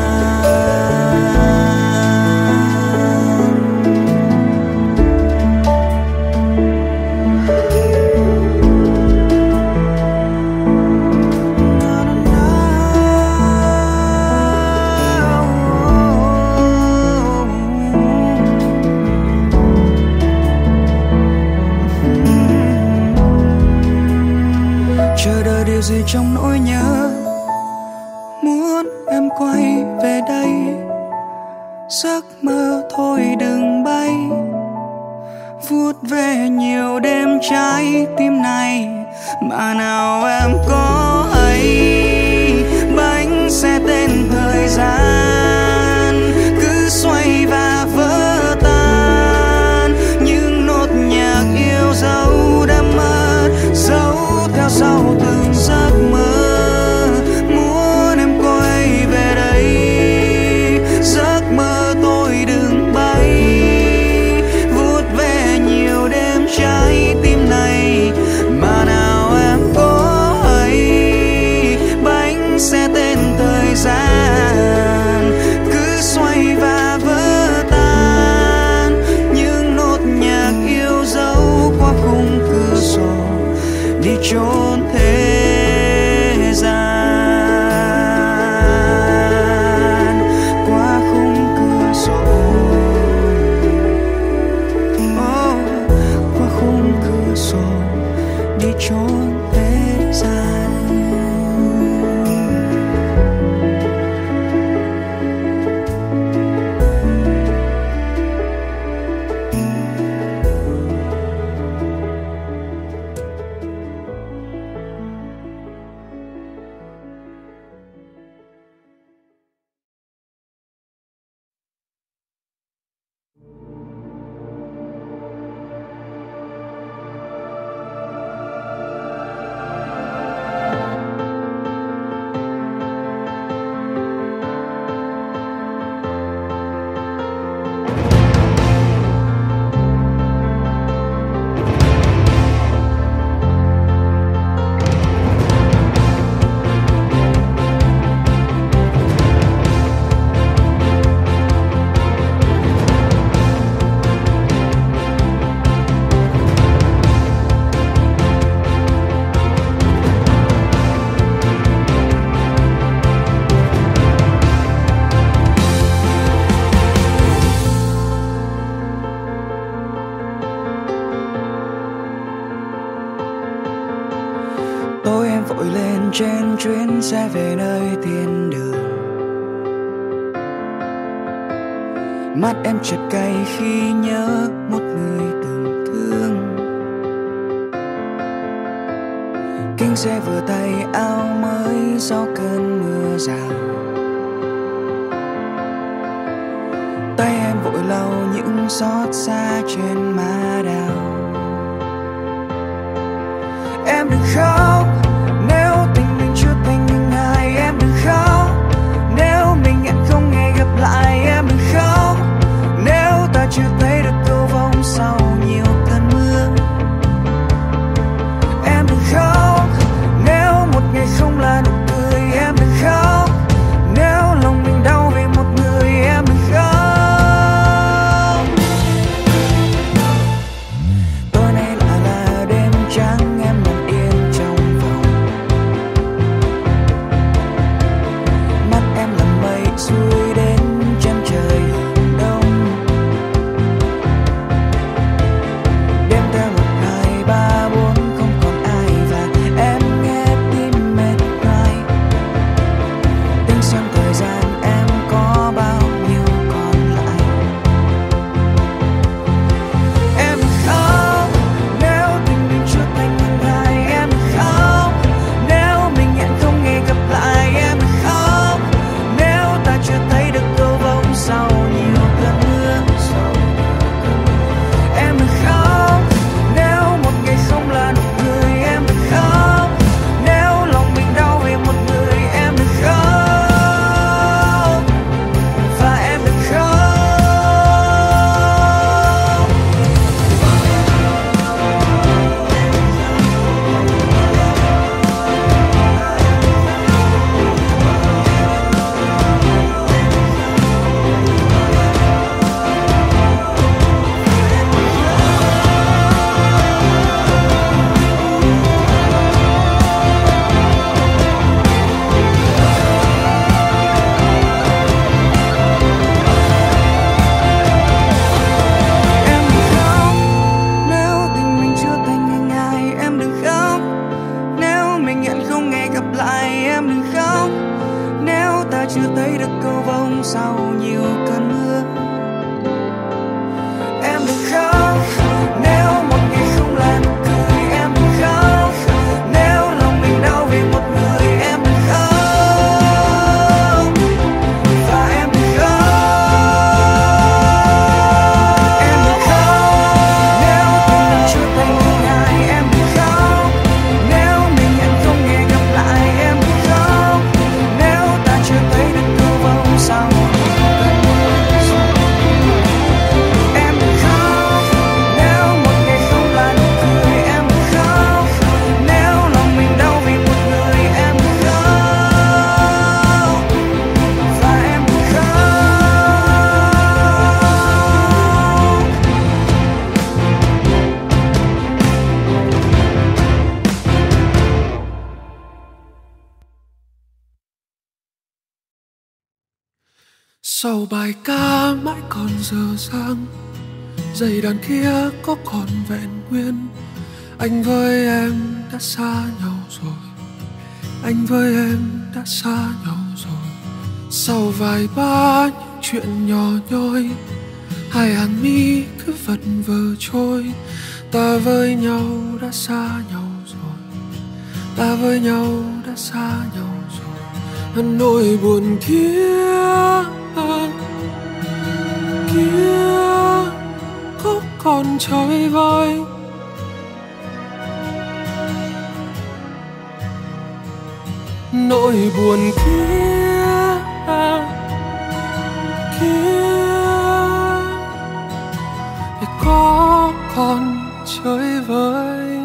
Chờ đợi điều gì trong nỗi nhớ, muốn em quay về đây. Giấc mơ thôi đừng bay, vuốt ve nhiều đêm trái tim này mà nào em có hay. Bánh xe tên thời gian cứ xoay và vỡ tan, những nốt nhạc yêu dấu đã mất dấu theo sau từng giấc mơ. Muốn em quay về đây, giấc mơ tôi đừng bay, vuốt ve nhiều đêm trái tim này mà nào em có hay. Bánh xe tên thời gian cứ xoay và vỡ tan, những nốt nhạc yêu dấu qua khung cửa sổ đi trốn thế gian. Qua khung cửa sổ, qua khung cửa sổ đi trốn thế gian. chuyến xe về nơi thiên đường. Mắt em chợt cay khi nhớ một người từng thương. Kính xe vừa thay áo mới sau cơn mưa rào. Tay em vội lau những xót xa trên má đào. Em đừng khóc nếu tình mình chưa thành những ai. Em đừng khóc nếu mình hẹn không hề gặp lại. Em đừng khóc nếu ta chưa thấy được cầu vồng sau nhiều cơn mưa. Em đừng khóc nếu một ngày không là nụ cười. Em đừng khóc nếu lòng mình đau vì một người. Em đừng khóc. Tối nay lại là đêm trắng, em nằm yên trong phòng. Mắt em là mây xuôi đến chân trời hướng đông. Đêm theo 1, 2, 3, 4 không còn ai và em nghe tim mệt nhoài. Tính xem thời gian em có bao nhiêu còn lại. Em đừng khóc nếu tình mình chưa thành những ai. Em đừng khóc nếu mình hẹn không hề gặp lại. Em đừng khóc nếu ta chưa thấy được cầu vồng sau nhiều cơn mưa. Em đừng khóc nếu một ngày không là nụ cười. Em đừng khóc nếu lòng mình đau vì một người. Em đừng khóc và em đừng khóc. Em đừng khóc nếu tình mình chưa thành những ai. Em đừng khóc nếu mình hẹn không hề gặp lại. Em đừng khóc nếu ta chưa thấy được cầu vồng sau nhiều cơn mưa. Em đừng khóc nếu một ngày không là nụ cười. Em đừng khóc nếu lòng mình đau vì một người. Em đừng khóc và em đừng khóc. Em đừng khóc nếu tình mình chưa thành những ai. Em đừng khóc nếu mình hẹn không hề gặp lại. Em đừng khóc nếu ta chưa thấy được cầu vồng sau cơn mưa. Em đừng khóc nếu một ngày không là nụ cười. Em đừng khóc nếu lòng mình đau vì một người. Em đừng khóc và em đừng khóc. Sau bài ca mãi còn dở dang, giây đàn kia có còn vẹn nguyên. Anh với em đã xa nhau rồi, anh với em đã xa nhau rồi. Sau vài ba những chuyện nhỏ nhoi, hai hàng mi cứ vật vờ trôi. Ta với nhau đã xa nhau rồi, ta với nhau đã xa nhau rồi. Nỗi buồn kia có còn chơi vơi. Nỗi buồn kia thì có còn chơi vơi.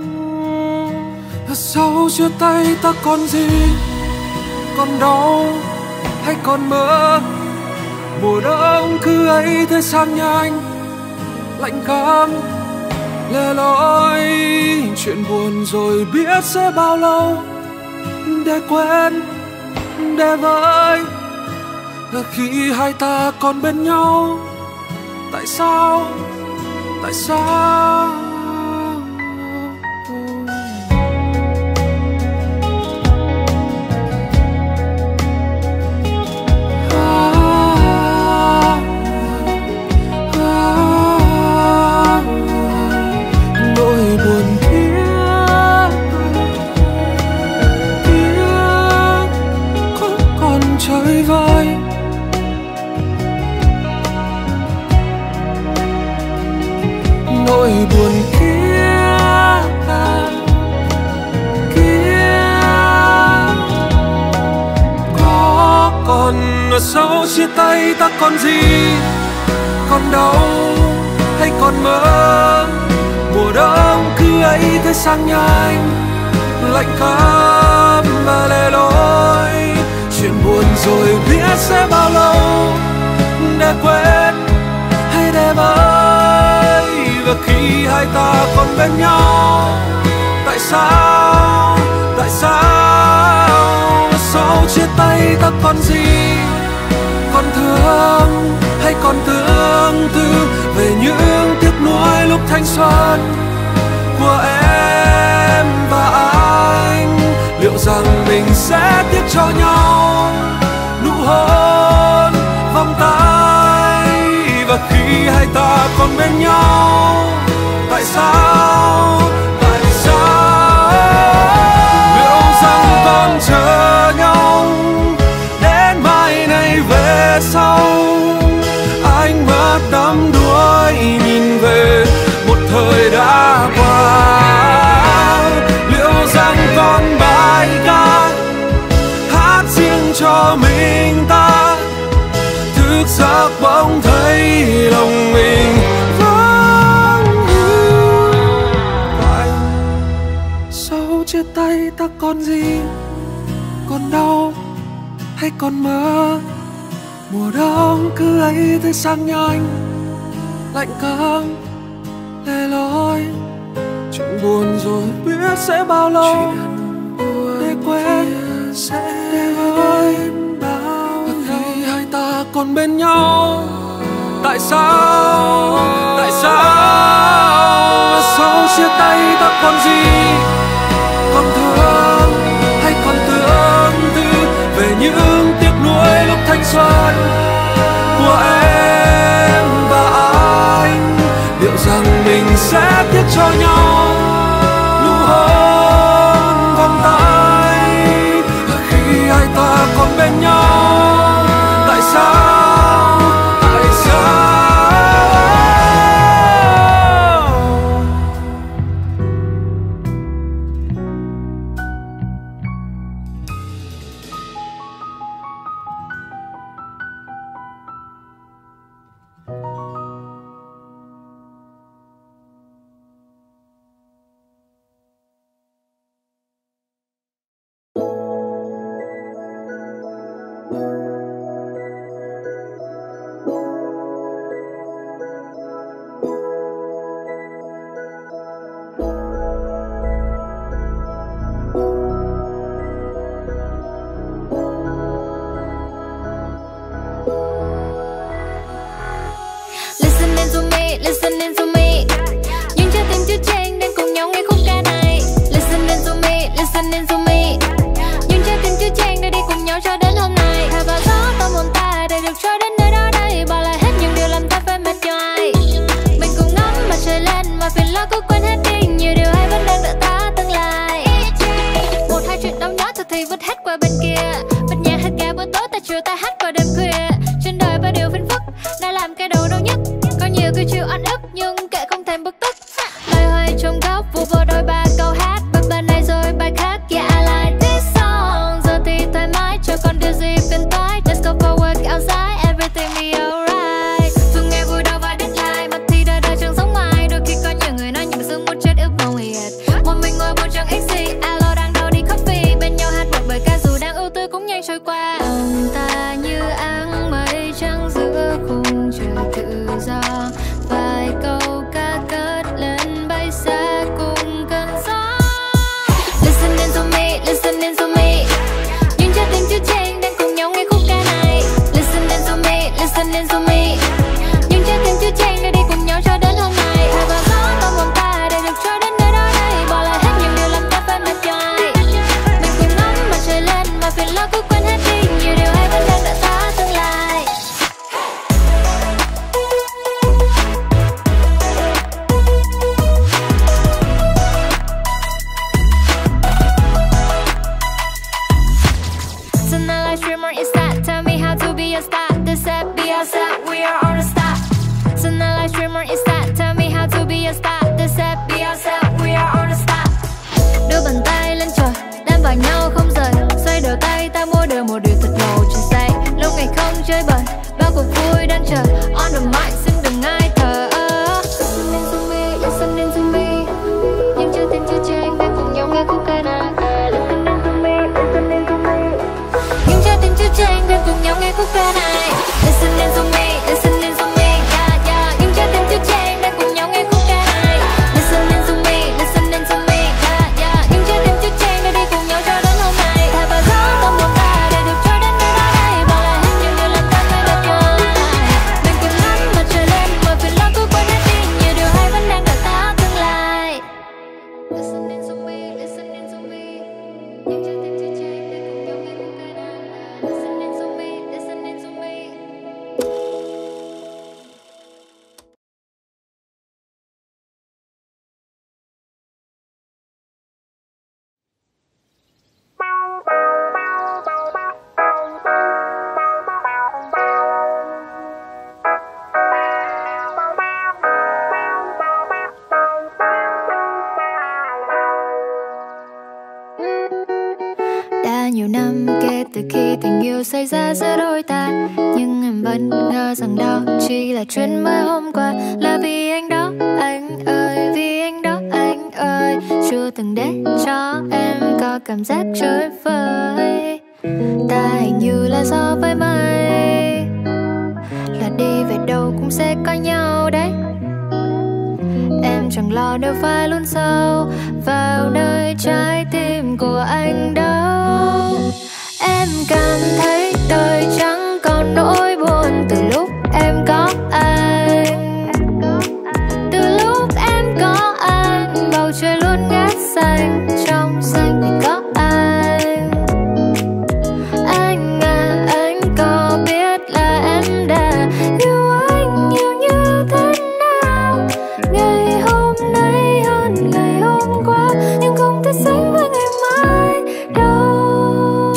Sau chia tay ta còn gì, còn đau hay còn mơ. Mùa đông cứ ấy thế sang nhanh, lạnh cam lẻ loi. Chuyện buồn rồi biết sẽ bao lâu để quên, để vơi. Khi hai ta còn bên nhau, tại sao, tại sao? chơi vơi. Nỗi buồn kia có còn ở sau chia tay ta còn gì, còn đau hay còn mơ. Mùa đông cứ ấy thế sang nhanh, lạnh cấm và lẻ loi. Chuyện buồn rồi biết sẽ bao lâu, để quên hay để vơi. Và khi hai ta còn bên nhau, tại sao sau chia tay ta còn gì, còn thương hay còn tương tư về những tiếc nuối lúc thanh xuân của em và anh. Liệu rằng mình sẽ tiếc cho nhau nụ hôn, vòng tay. Và khi hai ta còn bên nhau, tại sao liệu rằng còn chờ nhau đến mai này về sau. Ánh mắt đắm đuối nhìn về một thời đã qua. Liệu rằng còn bài ca hát riêng cho mình ta, thức giấc bỗng thấy lòng mình vắng như vậy. Sau chia tay ta còn gì, còn đau hay còn mơ. Mùa đông cứ ấy thế sang nhanh, lạnh cấm lẻ loi. Chuyện buồn rồi biết sẽ bao lâu, để quên sẽ để vơi. Và khi hai ta còn bên nhau, tại sao sau chia tay ta còn gì, còn thương hay còn tương tư về những tiếc nuối lúc thanh xuân của em và anh. Liệu rằng mình sẽ tiếc cho nhau nụ hôn, vòng tay. Và khi hai ta còn bên nhau, tại sao Listening to me, nhưng trái tim chứa chan đã đi cùng nhau cho đến hôm nay. Have a chơi bời, bao cuộc vui đang chờ. On the mic xin đừng ai thở. Listen into me, nhưng chưa tin chưa chênh nên cùng nhau nghe khúc ca này. Listen into me, nhưng chưa tin chưa chênh nên cùng nhau nghe khúc ca này. Listen into me, yeah yeah, nhưng chưa tin chưa chênh nên cùng nhau nghe khúc ca này. Listen into me, yeah yeah, nhưng chưa tin chưa chênh để đi cùng nhau cho đến hôm nay. Thả vào gió tâm hồn ta để được trôi đến nơi đó đây. Bỏ lại hết những điều làm ta mê mệt nhớ lại. Mình cùng ngắm mặt trời lên, mọi phiền lo cứ quên hết đi. Nhiều điều hay vẫn đang đợi ta tương lai. Listen into me, nhưng chưa tin chưa chênh để cùng nhau nghe khúc ca này. Listen into me. Đã nhiều năm kể từ khi tình yêu xảy ra giữa đôi ta, nhưng em vẫn ngờ rằng đó chỉ là chuyện mới hôm qua. Là vì anh đó, anh ơi, vì anh đó, anh ơi, chưa từng để cho em có cảm giác chơi vơi. Ta hình như là gió với mây, là đi về đâu cũng sẽ có nhau đấy. Em chẳng lo nếu phải luôn sâu vào nơi trái tim của anh đâu. Em cảm thấy đời chẳng còn nỗi buồn từ lúc em có anh. Từ lúc em có anh, bầu trời luôn ngát xanh, trong xanh thì có anh. Anh à, anh có biết là em đã yêu anh nhiều như thế nào? Ngày hôm nay hơn ngày hôm qua, nhưng không thể sánh với ngày mai đâu.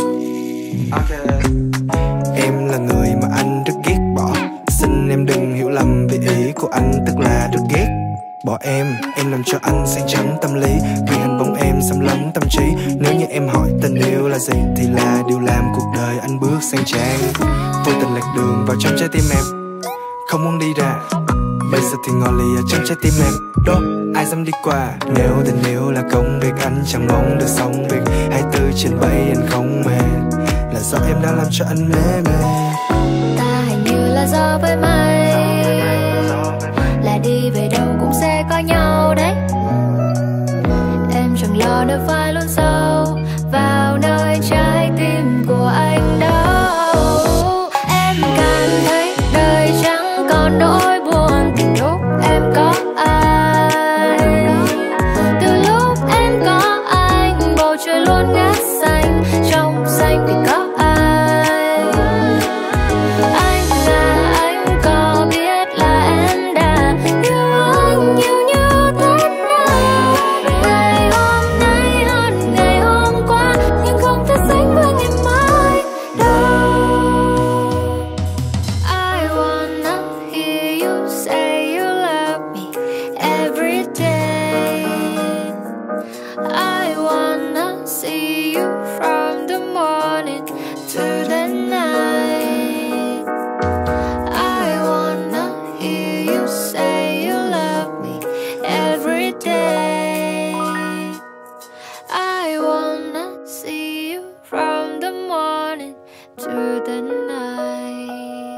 Em là người mà anh rất ghét bỏ. Xin em đừng hiểu lầm vì ý của anh tức là rất ghét bỏ em làm cho anh say trắng tâm lý. Vì hình bóng em xâm lấn tâm trí. Nếu như em hỏi tình yêu là gì thì là điều làm cuộc đời anh bước sang trang. Vô tình lạc đường vào trong trái tim em, không muốn đi ra. Bây giờ thì ngồi lì ở trong trái tim em. Đó, ai dám đi qua. Nếu tình yêu là công việc, anh chẳng mong được xong việc 24/7 anh không mệt. Là do em đã làm cho anh mê mệt. Ta hình như là gió với mây, là đi về đâu cũng sẽ có nhau đấy. Em chẳng lo nếu phải luôn sâu vào nơi trái tim của anh đâu. Em cảm thấy đời chẳng còn nỗi buồn từ lúc em có anh. Từ lúc em có anh, bầu trời luôn ngát xanh, trong xanh thì có anh. Anh là anh có biết là em đã yêu anh nhiều như thế nào? Ngày hôm nay hơn ngày hôm qua, nhưng không thể sánh với ngày mai đâu. I wanna hear you say you love me every day. I wanna see you from the morning to the night. I wanna hear you say you love me every day. I wanna see you from the morning to the night.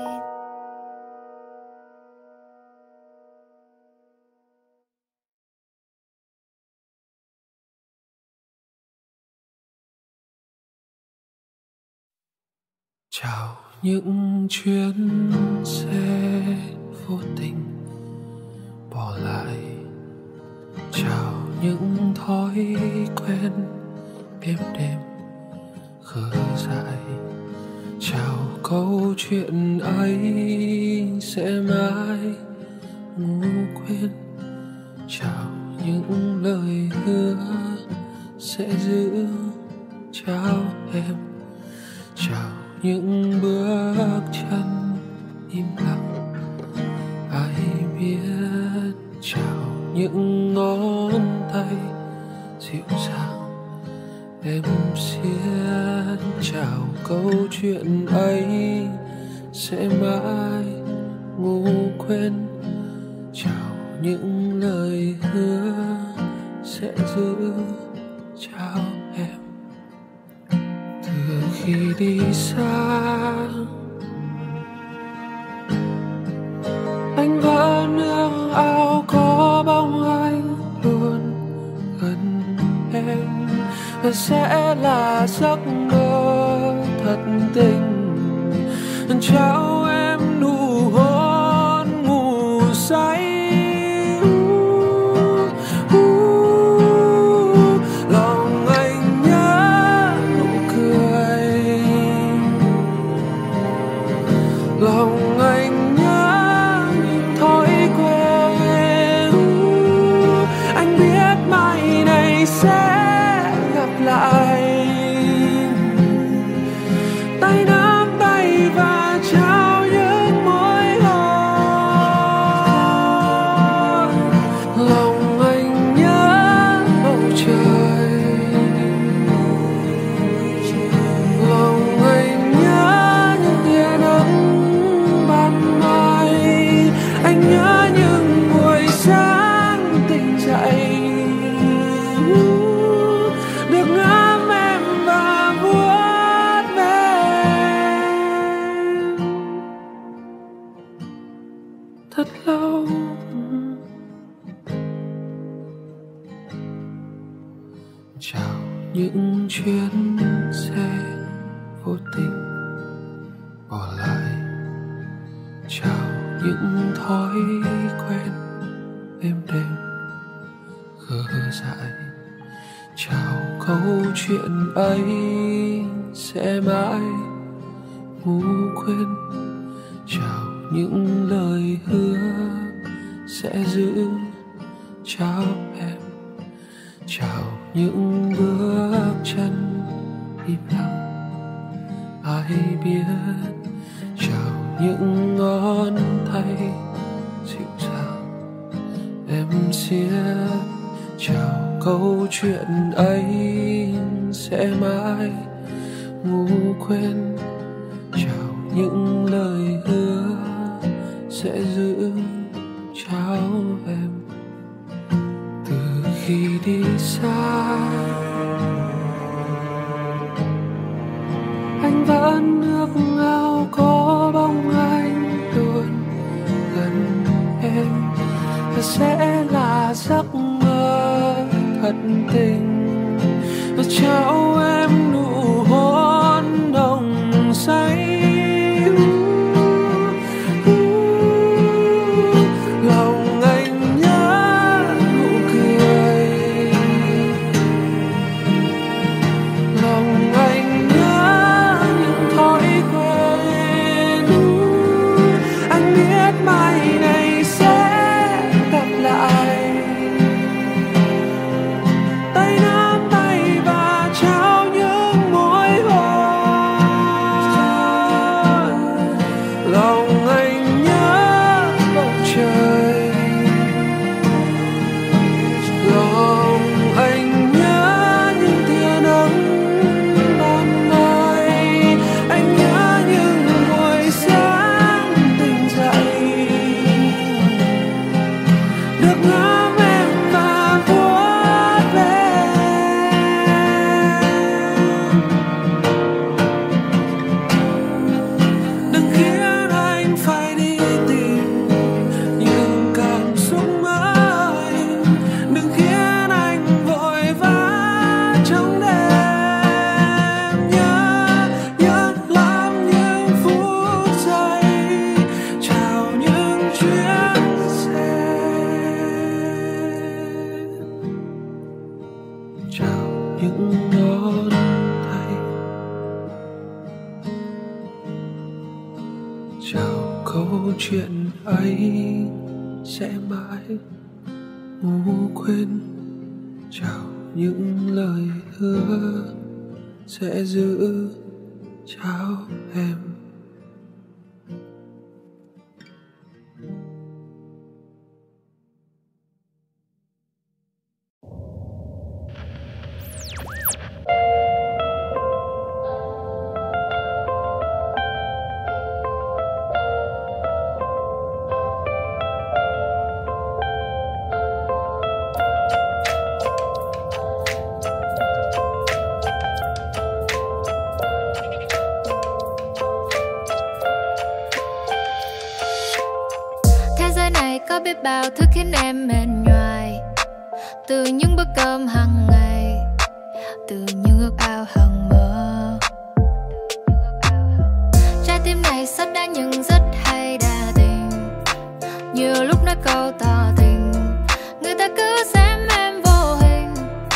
Chào những chuyến xe vô tình bỏ lại. Chào những thói quen êm đềm khờ dại. Chào câu chuyện ấy sẽ mãi ngủ quên. Chào những lời hứa sẽ giữ. Chào em. Chào những bước chân im lặng ai biết. Chào những ngón tay dịu dàng em xiết. Chào câu chuyện ấy sẽ mãi ngủ quên. Chào những lời hứa sẽ giữ. Chào em. Từ khi đi xa anh vẫn ước ao có bóng anh luôn gần em, và sẽ là giấc mơ thật tình. Chào em nụ hôn ngủ say. Lòng anh nhớ nụ cười, lòng anh nhớ những thói quen. Anh biết mai này sẽ gặp lại. Tay nắm tay và trao những môi hôn. Lòng anh nhớ bầu trời, lòng anh nhớ những tia nắng ban mai. Anh nhớ những buổi sáng tỉnh dậy, được ngắm em và vuốt ve. Thật lâu chào những chuyến xe vô tình bỏ lại. Chào những thói quen êm đềm khờ dại. Chào câu chuyện ấy sẽ mãi ngủ quên. Chào những lời hứa sẽ giữ. Chào em. Chào những bước chân im lặng ai biết. Chào những ngón tay dịu dàng em siết. Chào câu chuyện ấy sẽ mãi ngủ quên. Chào những lời hứa sẽ giữ. Chào em. Từ khi đi xa anh vẫn ước ao có bóng anh luôn gần em, và sẽ là giấc mơ thật tình. Và trao em nụ hôn nồng say. Lòng anh nhớ nụ cười, lòng anh nhớ những thói quen. Anh biết mai này sẽ gặp lại. Tay nắm tay và trao những môi hôn. Lòng anh nhớ bầu trời, lòng anh nhớ những tia nắng ban mai. Anh nhớ những buổi sáng tỉnh dậy, được ngắm em và vuốt ve. Đừng khiến anh phải đi tìm những cảm xúc mới. Đừng khiến anh vội vã trong đêm. Nhớ lắm những phút giây. Chào những chuyến xe, chào những ngón tay. Chào câu chuyện ấy sẽ mãi ngủ quên. Chào những lời hứa sẽ giữ. Chào em. có biết bao thứ khiến em mệt nhoài. Từ những bữa cơm hàng ngày, từ những ước ao hằng mơ. Trái tim này sắp đã nhưng rất hay đa tình. Nhiều lúc nói câu tỏ tình, người ta cứ xem em vô hình.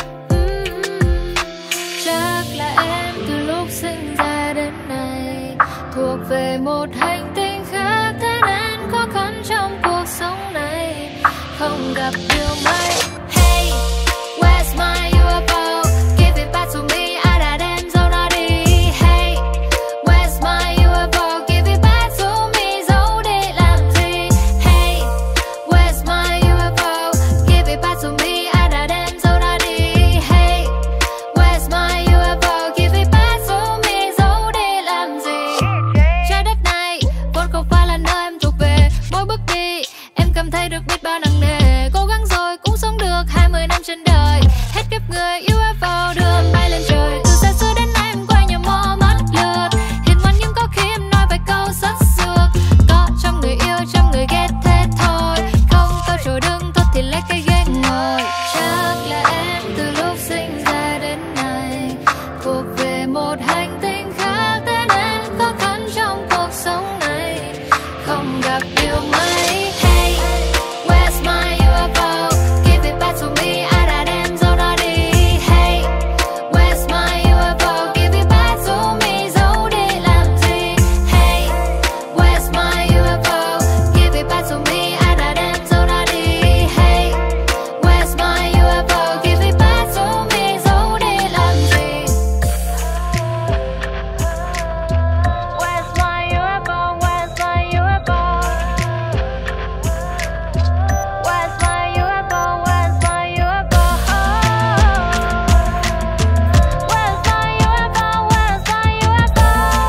Chắc là em từ lúc sinh ra đến nay thuộc về một hành tinh khác, thế nên khó khăn trong cuộc sống này không gặp điều may. Hey, where's my UFO? Give it back to me, ai đã đem dấu nó đi. Hey, where's my UFO? Give it back to me, giấu đi làm gì. Hey, where's my UFO? Give it back to me, ai đã đem dấu nó đi. Hey, where's my UFO? Give it back to me, giấu đi làm gì. Trái đất này vốn không phải là nơi em thuộc về. Mỗi bước đi em cảm thấy được biết bao nặng nề. Cố gắng rồi cũng sống được 20 năm trên đời. Hết kiếp người UFO đưa em bay lên trời. Từ xa xưa đến nay em quay nhiều mò mất lượt. Hiền ngoan nhưng có khi em nói vài câu rất sược. Có trăm người yêu, trăm người ghét thế thôi. Không câu chỗ đứng tốt thì lấy cái ghế ngồi. Chắc là em từ lúc sinh ra đến nay thuộc về một hành tinh khác, thế nên khó khăn trong cuộc sống này không gặp điều may. Hey, where's my UFO? Give it back to me, ai đã đem dấu nó đi. Hey, where's my UFO? Give it back to me, giấu đi làm gì. Hey, where's my UFO? Give it back to me, ai đã đem dấu nó đi. Hey, where's my UFO? Give it back to me, giấu đi làm gì. Where's my UFO? Where's my UFO? Where's my UFO? Where's my UFO? Where's my UFO? Where's my UFO?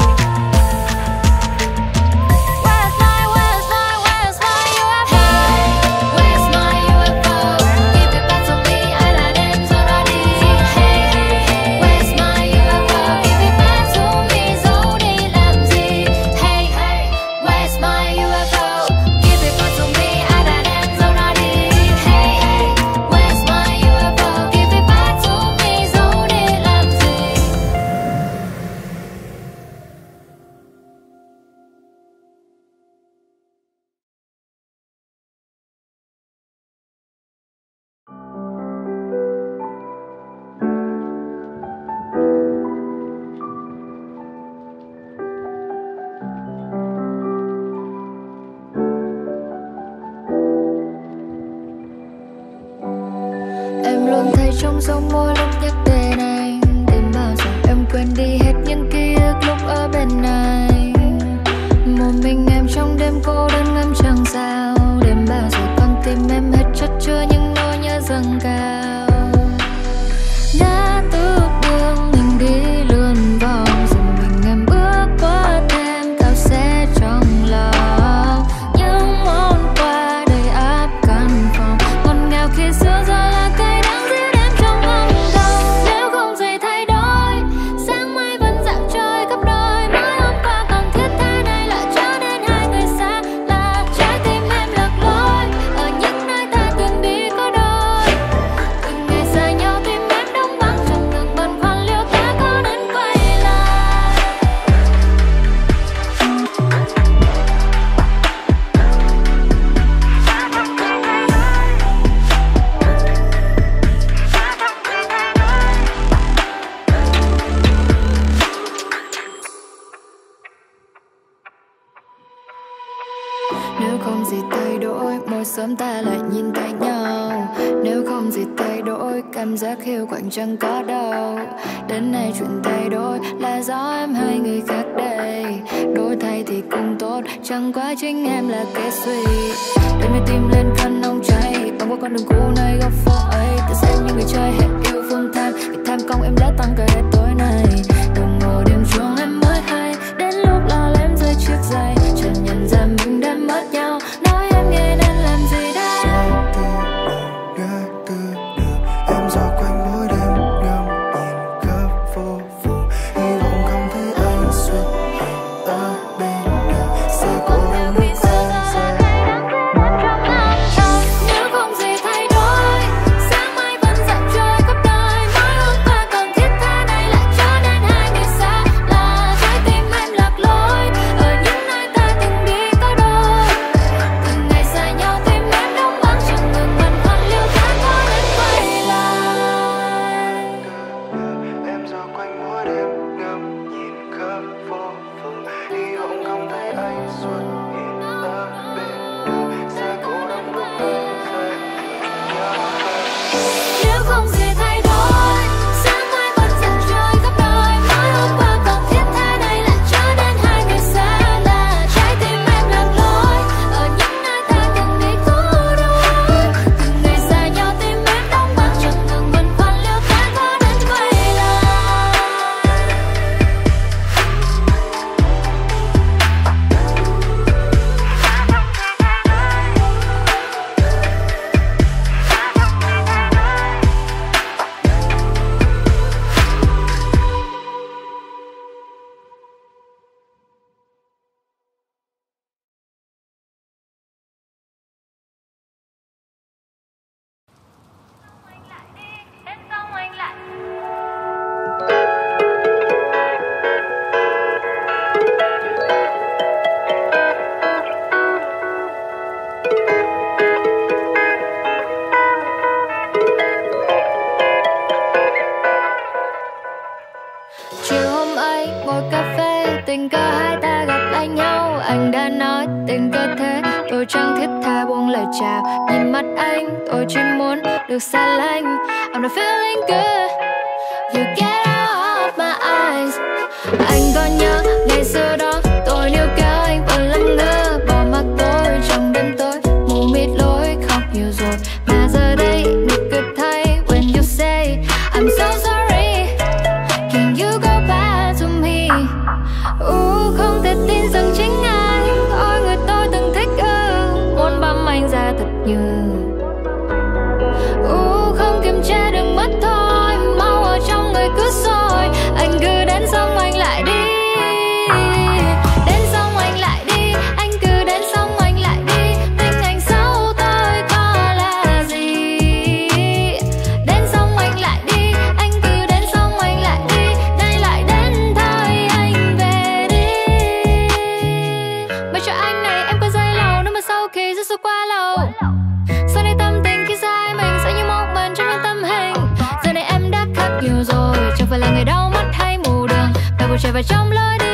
Where's my UFO? Where's my UFO? Give it back to me, ai là đem dấu nó đi. Hey, where's my UFO? Give it back to me, giấu đi làm gì. Hey, where's my UFO? Give it back to me, ai đã đem dấu nó đi. Hey, where's my UFO? Give it back to me, giấu đi làm gì. Em luôn thấy trống rỗng mỗi lúc nhắc đến anh. Đến bao giờ em quên đi hết những ký ức lúc ở bên anh. Một mình em trong đêm cô đơn em chẳng sao. Đến bao giờ con tim em hết chất chứa những nỗi nhớ dâng cao. Đã tự buông mình đi lượn vòng, rồi mình em bước qua thêm cao xe trong lòng. Những món quà đầy áp căn phòng, ngọt ngào khi xưa giờ là cay đắng giết em trong lòng đầu. Nếu không gì thay đổi, sáng mai vẫn dạng trời gấp đôi. Mới hôm qua còn thiết tha, nay lại trở nên hai người xa lạ. Trái tim em lạc lối ở những nơi ta từng đi có đôi. Từng ngày xa nhau tim em đóng băng, chẳng ngừng băn khoăn liệu ta có nên quay lại. Nếu không gì thay đổi, mỗi sớm ta lại nhìn thấy nhau. Nếu không gì thay đổi, cảm giác hiu quạnh chẳng có đâu. Đến nay chuyện thay đổi là do em hai người khác đây. Đổi thay thì cũng tốt, chẳng qua chính em là cái suy. Đêm nay tim lên cơn nóng cháy, băng qua con đường cũ nơi góc phố ấy. Tự xem như người chơi hết yêu phương tham, vì tham công em đã tăng cả hết tối nay. Đồng hồ đêm chuông em mới hay, đến lúc lo lem rơi chiếc giày. Chợt nhận ra mình đã mất nhau, nói em nghe nên làm gì đây. Từ đầu đã từ đường em dạo quanh mỗi đêm ngắm nhìn khắp phố phường, hy vọng không thấy anh xuất hiện ở bên đường. Sẽ cố gắng bước qua. Nếu không gì thay đổi, sáng mai vẫn dần trôi khắp đời. Mới hôm qua còn thiết tha, nay lại trở nên hai người xa lạ. Trái tim em lạc lối ở những nơi ta từng đi cố đôi. Từng ngày xa nhau tim em đóng băng, chẳng ngừng băn khoăn liệu ta có đến quay lại. Đến xong anh lại chiều hôm ấy ngồi cà phê, tình cờ hai ta gặp lại nhau. Anh đã nói tình cờ thế, tôi chẳng thiết tha buông lời chào. Nhìn mắt anh tôi chỉ muốn được xa lánh. I'm not feeling good, you get out of my eyes. Anh còn nhớ ngày xưa đó tôi níu kéo anh vào lắng ngơ, bỏ mặc tôi trong đêm tối mù mịt lối khóc nhiều rồi. Mà giờ đây nụ cười thay when you say I'm so sorry. Can you go back to me? Không thể tin rằng chính anh ôi người tôi từng thích muốn băm anh ra thật nhiều. Không kiềm chế được mất thôi, mau ở trong người cứ sôi. Anh cứ đến xong anh lại đi, đến xong anh lại đi. Anh cứ đến xong anh lại đi, tình anh xấu tôi có là gì. Đến xong anh lại đi, anh cứ đến xong anh lại đi. Đây lại đến thôi anh về đi. Mà cho anh này em có dây lâu nếu mà sau khi rất sự quá lâu. Sau này tâm tình khi sai mình sẽ như một mình trong những tâm hình. Giờ này em đã khác nhiều rồi, chẳng phải là người đau mắt hay mù đường. Và buổi trời vào trong lối đi